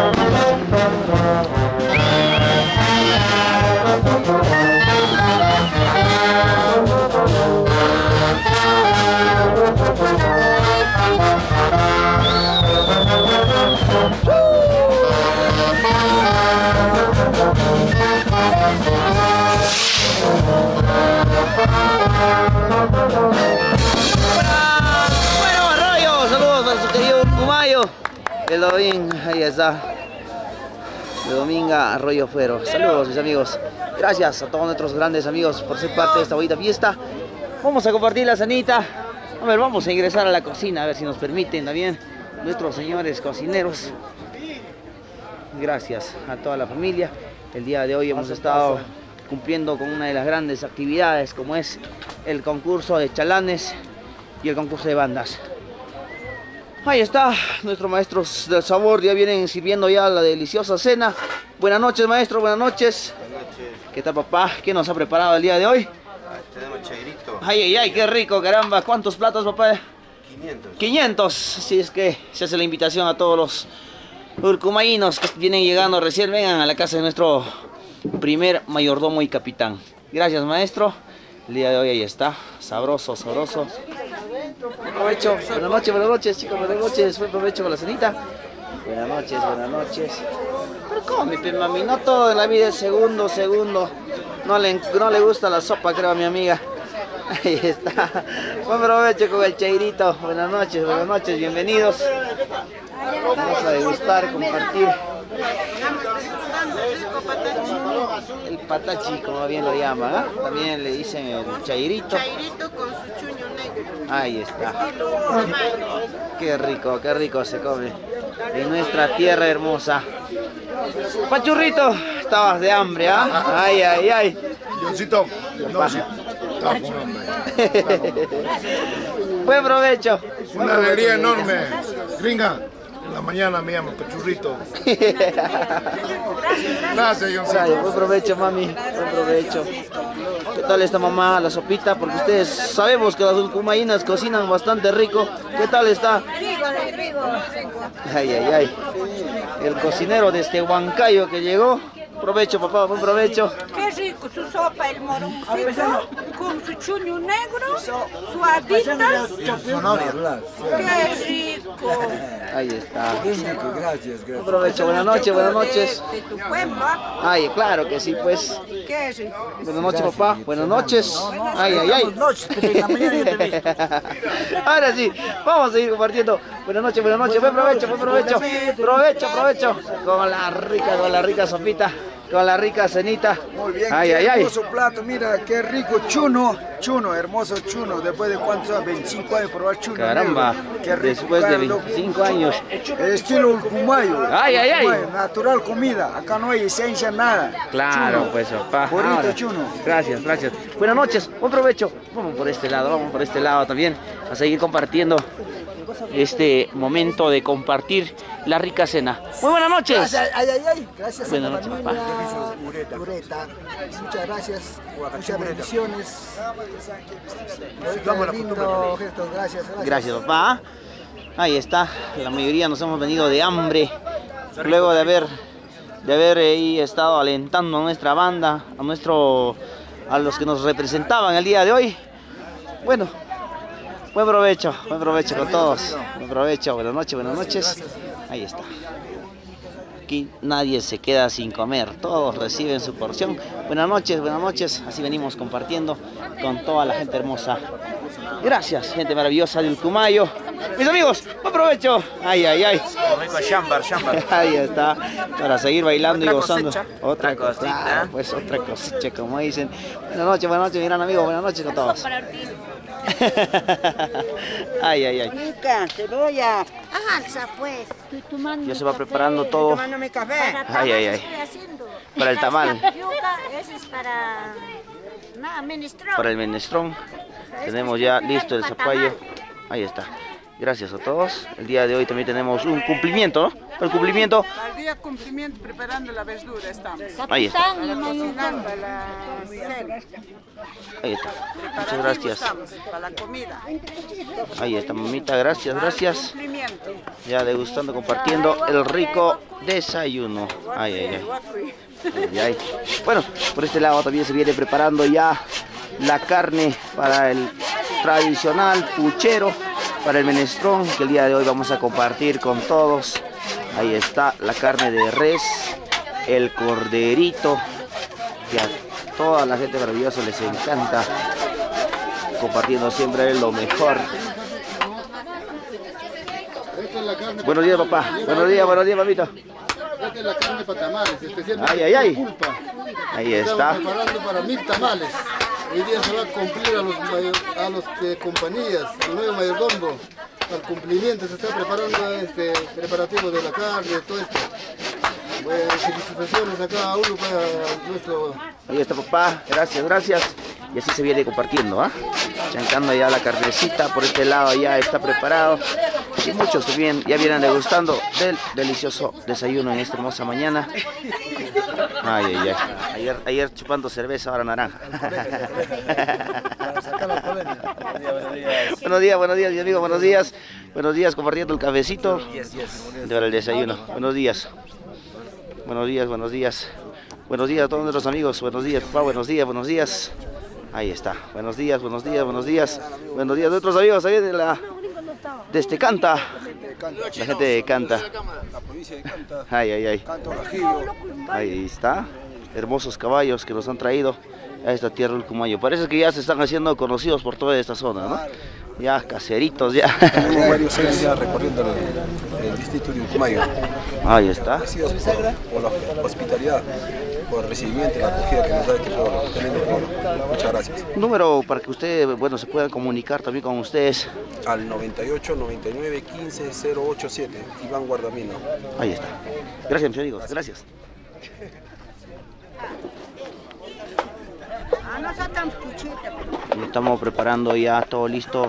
Bueno, Arroyo, saludos para su querido Pumayo. El domingo, ahí está. De Dominga Arroyo Fuero. Saludos, mis amigos. Gracias a todos nuestros grandes amigos por ser parte de esta bonita fiesta. Vamos a compartir la cenita. A ver, vamos a ingresar a la cocina, a ver si nos permiten también nuestros señores cocineros. Gracias a toda la familia. El día de hoy hemos estado cumpliendo con una de las grandes actividades, como es el concurso de chalanes y el concurso de bandas. Ahí está, nuestros maestros del sabor ya vienen sirviendo ya la deliciosa cena. Buenas noches, maestro, buenas noches. Buenas noches. ¿Qué tal, papá? ¿Qué nos ha preparado el día de hoy? Ah, tenemos chairito. Ay, ay, ay, qué rico, caramba. ¿Cuántos platos, papá? quinientos. quinientos. Así es que se hace la invitación a todos los urcumaínos que vienen llegando recién. Vengan a la casa de nuestro primer mayordomo y capitán. Gracias, maestro. El día de hoy ahí está. Sabroso, sabroso. Buen provecho. Buenas noches, buenas noches, chicos. Buenas noches. Buen provecho con la cenita. Buenas noches, buenas noches. Pero come, pe, mami, no todo en la vida es segundo, segundo. No le, no le gusta la sopa, creo, a mi amiga. Ahí está. Buen provecho con el chairito. Buenas noches, buenas noches, bienvenidos. Vamos a degustar, compartir. El patachi, como bien lo llaman, ¿eh? También le dicen el chairito. Chairito con su chuño negro. Ahí está. Qué rico, qué rico se come. En nuestra tierra hermosa. Pachurrito, estabas de hambre, ¿ah? Ay, ay, ay. Johncito, no, sí, está con hambre. Buen provecho. Una alegría enorme. Gringa, en la mañana me llamo Pachurrito. Gracias, Ay, Johncito. buen provecho, mami. Buen provecho. ¿Qué tal está mamá, la sopita? Porque ustedes sabemos que las ulcumayinas cocinan bastante rico. ¿Qué tal está? Ay, ay, ay. El cocinero de este Huancayo que llegó. Provecho, papá, buen provecho. Qué rico su sopa, el moroncito, con su chuño negro, suavitas. Qué rico. Ahí está. Gracias, gracias. Buen provecho, buenas noches, buenas noches. De tu pueblo. Ay, claro que sí, pues. Qué rico. Buenas noches, papá. Buenas noches. Ay, ay, ay. Ahora sí, vamos a seguir compartiendo. Buenas noches, buenas noches. Buen provecho, buen provecho. Provecho, provecho. Con la rica, con la rica sopita. Con la rica cenita. Muy bien, Ay, qué ay, ay. hermoso plato, mira, qué rico chuno, chuno, hermoso chuno, después de cuántos, veinticinco años probar chuno. Caramba, negro. Qué rico, después de claro, veinticinco años. Estilo ulcumayo. Ay, ay, ay. Ulcumayo, natural comida, acá no hay esencia, nada. Claro, Chuno. pues, papá. Bonito Ahora, chuno. Gracias, gracias. Buenas noches, buen provecho. Vamos por este lado, vamos por este lado también. A seguir compartiendo este momento de compartir la rica cena. Muy buenas noches. Gracias, ay, ay, ay. Gracias a Buenas la noches, familia papá. Ureta. Muchas gracias, muchas bendiciones. Qué lindo gesto, gracias, gracias. Gracias, papá. Ahí está. La mayoría nos hemos venido de hambre. Luego de haber, de haber eh, estado alentando a nuestra banda, a nuestro, a los que nos representaban el día de hoy. Bueno, buen provecho, buen provecho con todos. Buen provecho, buenas noches, buenas noches. Ahí está. Aquí nadie se queda sin comer, todos reciben su porción. Buenas noches, buenas noches. Así venimos compartiendo con toda la gente hermosa. Gracias, gente maravillosa de Ulcumayo. Mis amigos, buen provecho. Ay, ay, ay. Ahí está. Para seguir bailando y gozando. Otra cosita. Claro, pues otra cosecha, como dicen. Buenas noches, buenas noches, mi gran amigo. Buenas noches con todos. Ay, ay, ay. Mica, cebolla. Alza pues. Ya se va preparando todo. Tomándome café. Ay, ay, ay. Para el tamal. Ese es para... Nada, minestrón. Para el menestrón. Tenemos ya listo el zapallo. Ahí está. Gracias a todos. El día de hoy también tenemos un cumplimiento, ¿no? El cumplimiento. Al día cumplimiento preparando la verdura estamos. Ahí está. Cocinando la cena. Ahí está. Muchas gracias. Estamos para la comida. Ahí está, mamita. Gracias, gracias. Cumplimiento. Ya degustando, compartiendo el rico desayuno. Ay, ay, ay. Ay, ay. Bueno, por este lado también se viene preparando ya la carne para el tradicional puchero, para el menestrón, que el día de hoy vamos a compartir con todos. Ahí está la carne de res, el corderito, que a toda la gente maravillosa les encanta, compartiendo siempre lo mejor. Buenos días, papá. Buenos días, buenos días, papito. Esta es la carne para tamales, especialmente Ay, ay, ay. con pulpa. Ahí está. Estamos preparando para mil tamales. Hoy día se va a cumplir a los, mayor, a los que compañías, al nuevo mayordomo, al cumplimiento. Se está preparando este preparativo de la carne, todo esto. Bueno, felicitaciones a cada uno para nuestro... Ahí está, papá. Gracias, gracias. Y así se viene compartiendo, ¿ah? Chancando ya la carnecita. Por este lado ya está preparado. Y muchos también ya vienen degustando del delicioso desayuno en esta hermosa mañana. Ay, ay, ay. Ayer, ayer chupando cerveza, ahora naranja. Buenos días, buenos días, mi amigo, buenos días. Buenos días, compartiendo el cafecito para el desayuno. Buenos días. Buenos días, buenos días. Buenos días a todos nuestros amigos. Buenos días, papá, buenos días, buenos días. Ahí está. Buenos días, buenos días, buenos días. Buenos días a nuestros amigos ahí de la... de este Canta. canta. La gente canta. La provincia de Canta. Ay, ay, ay. Canto Rajillo. Ahí está. Hermosos caballos que nos han traído a esta tierra del Ulcumayo. Parece que ya se están haciendo conocidos por toda esta zona, ¿no? Ya caseritos, ya. Tengo varios años ya recorriendo el, el distrito de Ulcumayo. Ahí está. Agradecidos por, por la hospitalidad, por el recibimiento y la acogida que nos da este pueblo, teniendo pueblo. Muchas gracias. Un número para que ustedes, bueno, se puedan comunicar también con ustedes. Al noventa y ocho, noventa y nueve, quince, cero ocho siete, Iván Guardamino. Ahí está. Gracias, mis amigos. Gracias. Y estamos preparando ya todo listo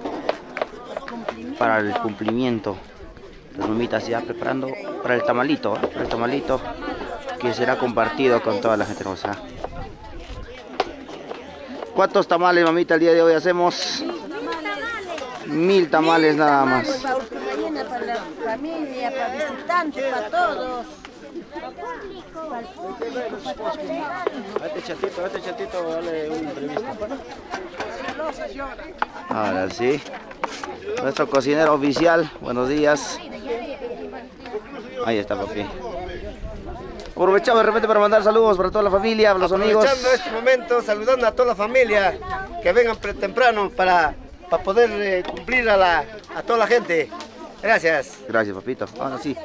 para el cumplimiento. Las mamitas ya preparando para el tamalito, ¿eh? Para el tamalito que será compartido con toda la gente hermosa. ¿Cuántos tamales, mamita, el día de hoy hacemos? Mil tamales nada más. Para la familia, para visitantes, para todos. Para el público, para todos. Este chatito, este chatito, dale una entrevista. Ahora sí. Nuestro cocinero oficial, buenos días. Ahí está, papi. Aprovechamos de repente para mandar saludos para toda la familia, para los amigos. Aprovechando este momento, saludando a toda la familia, que vengan temprano para, para poder eh, cumplir a, la, a toda la gente. Gracias. Gracias, papito. Ahora sí.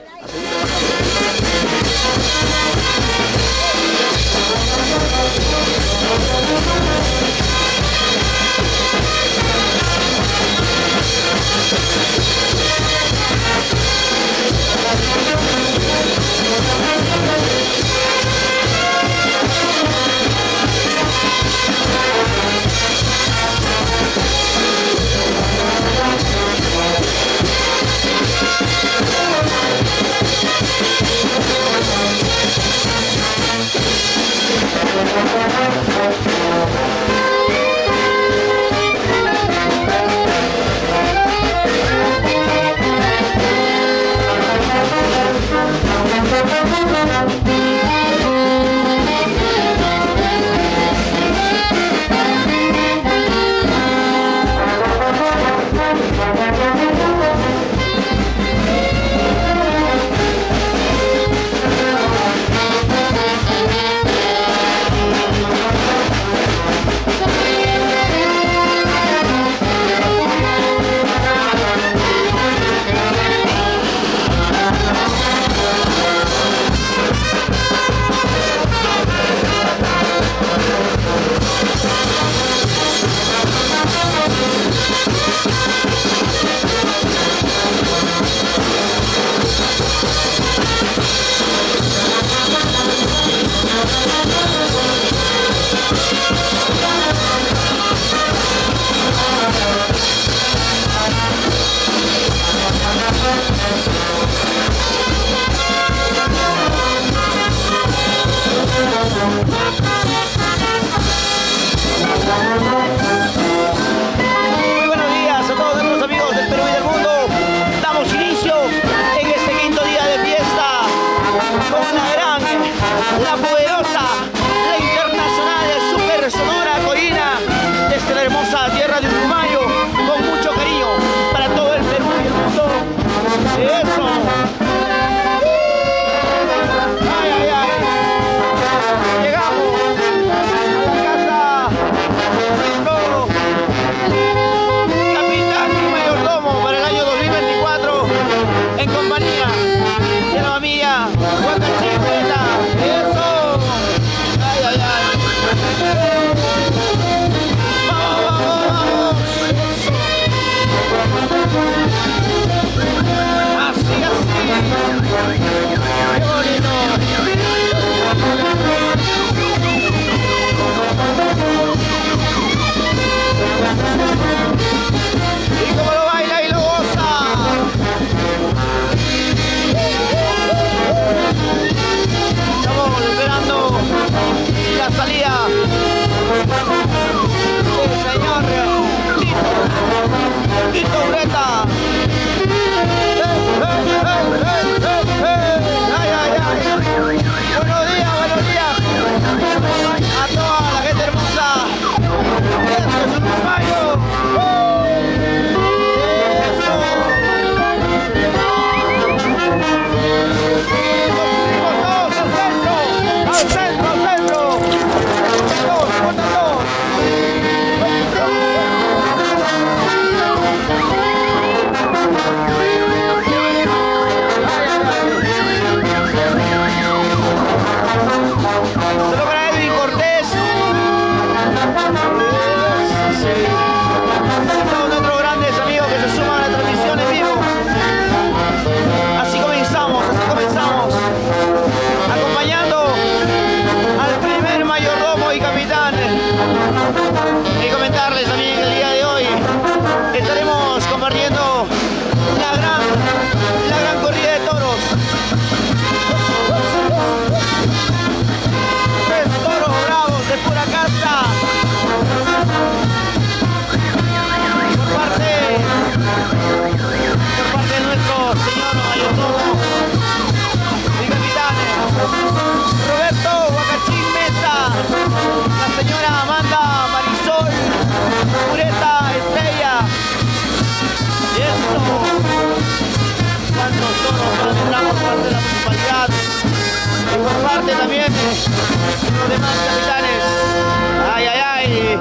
Los demás capitanes. Ay, ay, ay.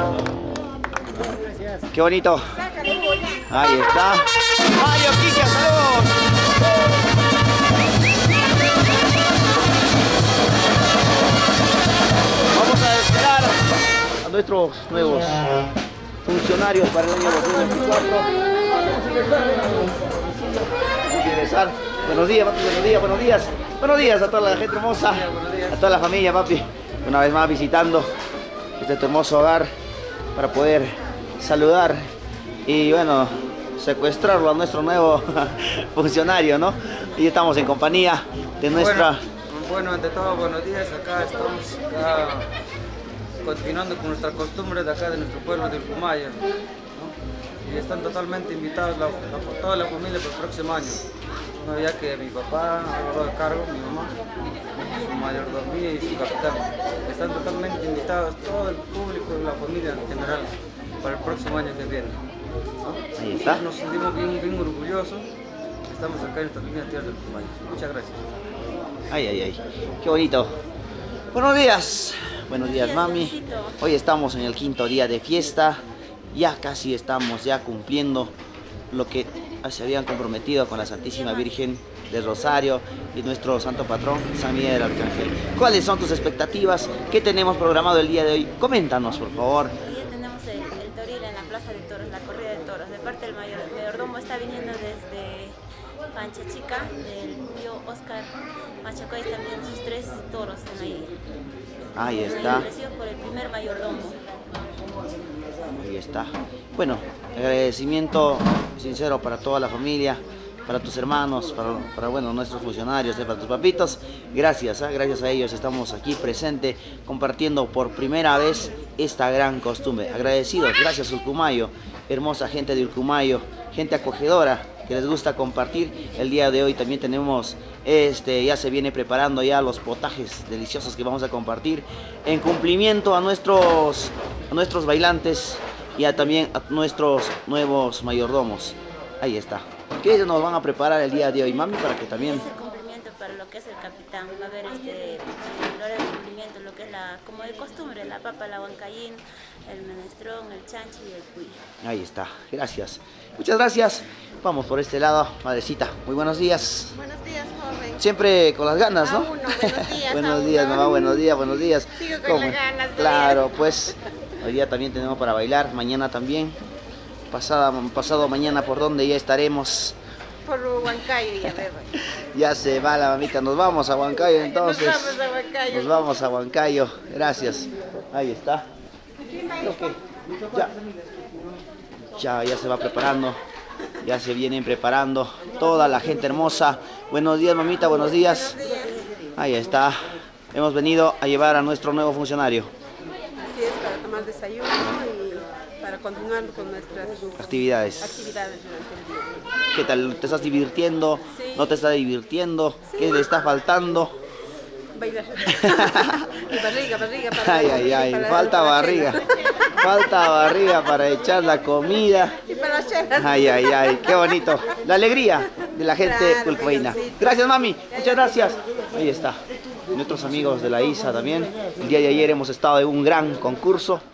Qué bonito. Ahí está. Mario Quique, saludos. Vamos a esperar a nuestros nuevos funcionarios para el año dos mil veinticuatro. Vamos a ingresar. Buenos días, papi, buenos días, buenos días. Buenos días a toda la gente hermosa, a toda la familia, papi. Una vez más visitando este tu hermoso hogar para poder saludar y, bueno, secuestrarlo a nuestro nuevo funcionario, ¿no? Y estamos en compañía de nuestra... Bueno, bueno, ante todo, buenos días. Acá estamos acá, continuando con nuestra costumbre de acá de nuestro pueblo de Urucumaya, ¿no? Y están totalmente invitados la, la, toda la familia para el próximo año, ¿no? Ya que mi papá agarró de cargo, mi mamá, su mayordomía y su capitán. Están totalmente invitados todo el público y la familia en general para el próximo año que viene, ¿no? Ahí está. Nos sentimos bien, bien orgullosos. Estamos acá en esta linda tierra del Urucumaya. Muchas gracias. Ay, ay, ay. Qué bonito. Buenos días. Buenos días, mami. Hoy estamos en el quinto día de fiesta. Ya casi estamos ya cumpliendo lo que se habían comprometido con la Santísima Virgen del Rosario y nuestro santo patrón, San Miguel el Arcángel. ¿Cuáles son tus expectativas? ¿Qué tenemos programado el día de hoy? Coméntanos, por favor. Hoy tenemos el, el toril en la Plaza de Toros, la corrida de toros. De parte del mayor, el mayordomo está viniendo desde Pancha Chica, del tío Oscar Machacoy, también sus tres toros en ahí. Ahí está. Agradecidos por el primer mayordomo. Ahí está. Bueno, agradecimiento sincero para toda la familia, para tus hermanos, para, para bueno, nuestros funcionarios, eh, para tus papitos. Gracias, eh, gracias a ellos estamos aquí presentes compartiendo por primera vez esta gran costumbre. Agradecidos, gracias Ulcumayo, hermosa gente de Ulcumayo, gente acogedora que les gusta compartir. El día de hoy también tenemos, este, ya se viene preparando ya los potajes deliciosos que vamos a compartir en cumplimiento a nuestros, a nuestros bailantes y a, también a nuestros nuevos mayordomos. Ahí está. ¿Qué ellos nos van a preparar el día de hoy, mami? Para que también... Es el cumplimiento para lo que es el capitán. Va a haber este, flores de cumplimiento, lo que es la, como de costumbre, la papa, la huancaín, el menestrón, el chanchi y el cuy. Ahí está. Gracias. Muchas gracias. Vamos por este lado, madrecita. Muy buenos días. Buenos días, joven. Siempre con las ganas, ¿no? A uno. Buenos días. Buenos días, mamá. Buenos días, buenos días. Sigo con ¿Cómo? las ganas. Claro, pues hoy día también tenemos para bailar. Mañana también. Pasada, pasado mañana, ¿por dónde ya estaremos? Por Huancayo, ya veo. Ya se va la mamita. Nos vamos a Huancayo entonces. Nos vamos a Huancayo. Nos vamos a Huancayo. Gracias. Ahí está. Okay. Ya. ya, ya se va preparando. Ya se vienen preparando toda la gente hermosa. Buenos días, mamita. Buenos días. Buenos días. Ahí está. Hemos venido a llevar a nuestro nuevo funcionario. Así es, para tomar desayuno y para continuar con nuestras actividades. actividades durante el día. ¿Qué tal? ¿Te estás divirtiendo? Sí. ¿No te estás divirtiendo? Sí. ¿Qué le está faltando? Bailar. Y barriga, barriga. Para ay, ay, ay. para Falta barriga. Falta barriga para echar la comida. Y para las chelas. Ay, ay, ay. Qué bonito. La alegría de la gente Claro, ulcumeña. sí. Gracias, mami. Muchas gracias. Ahí está. Nuestros amigos de la I S A también. El día de ayer hemos estado en un gran concurso.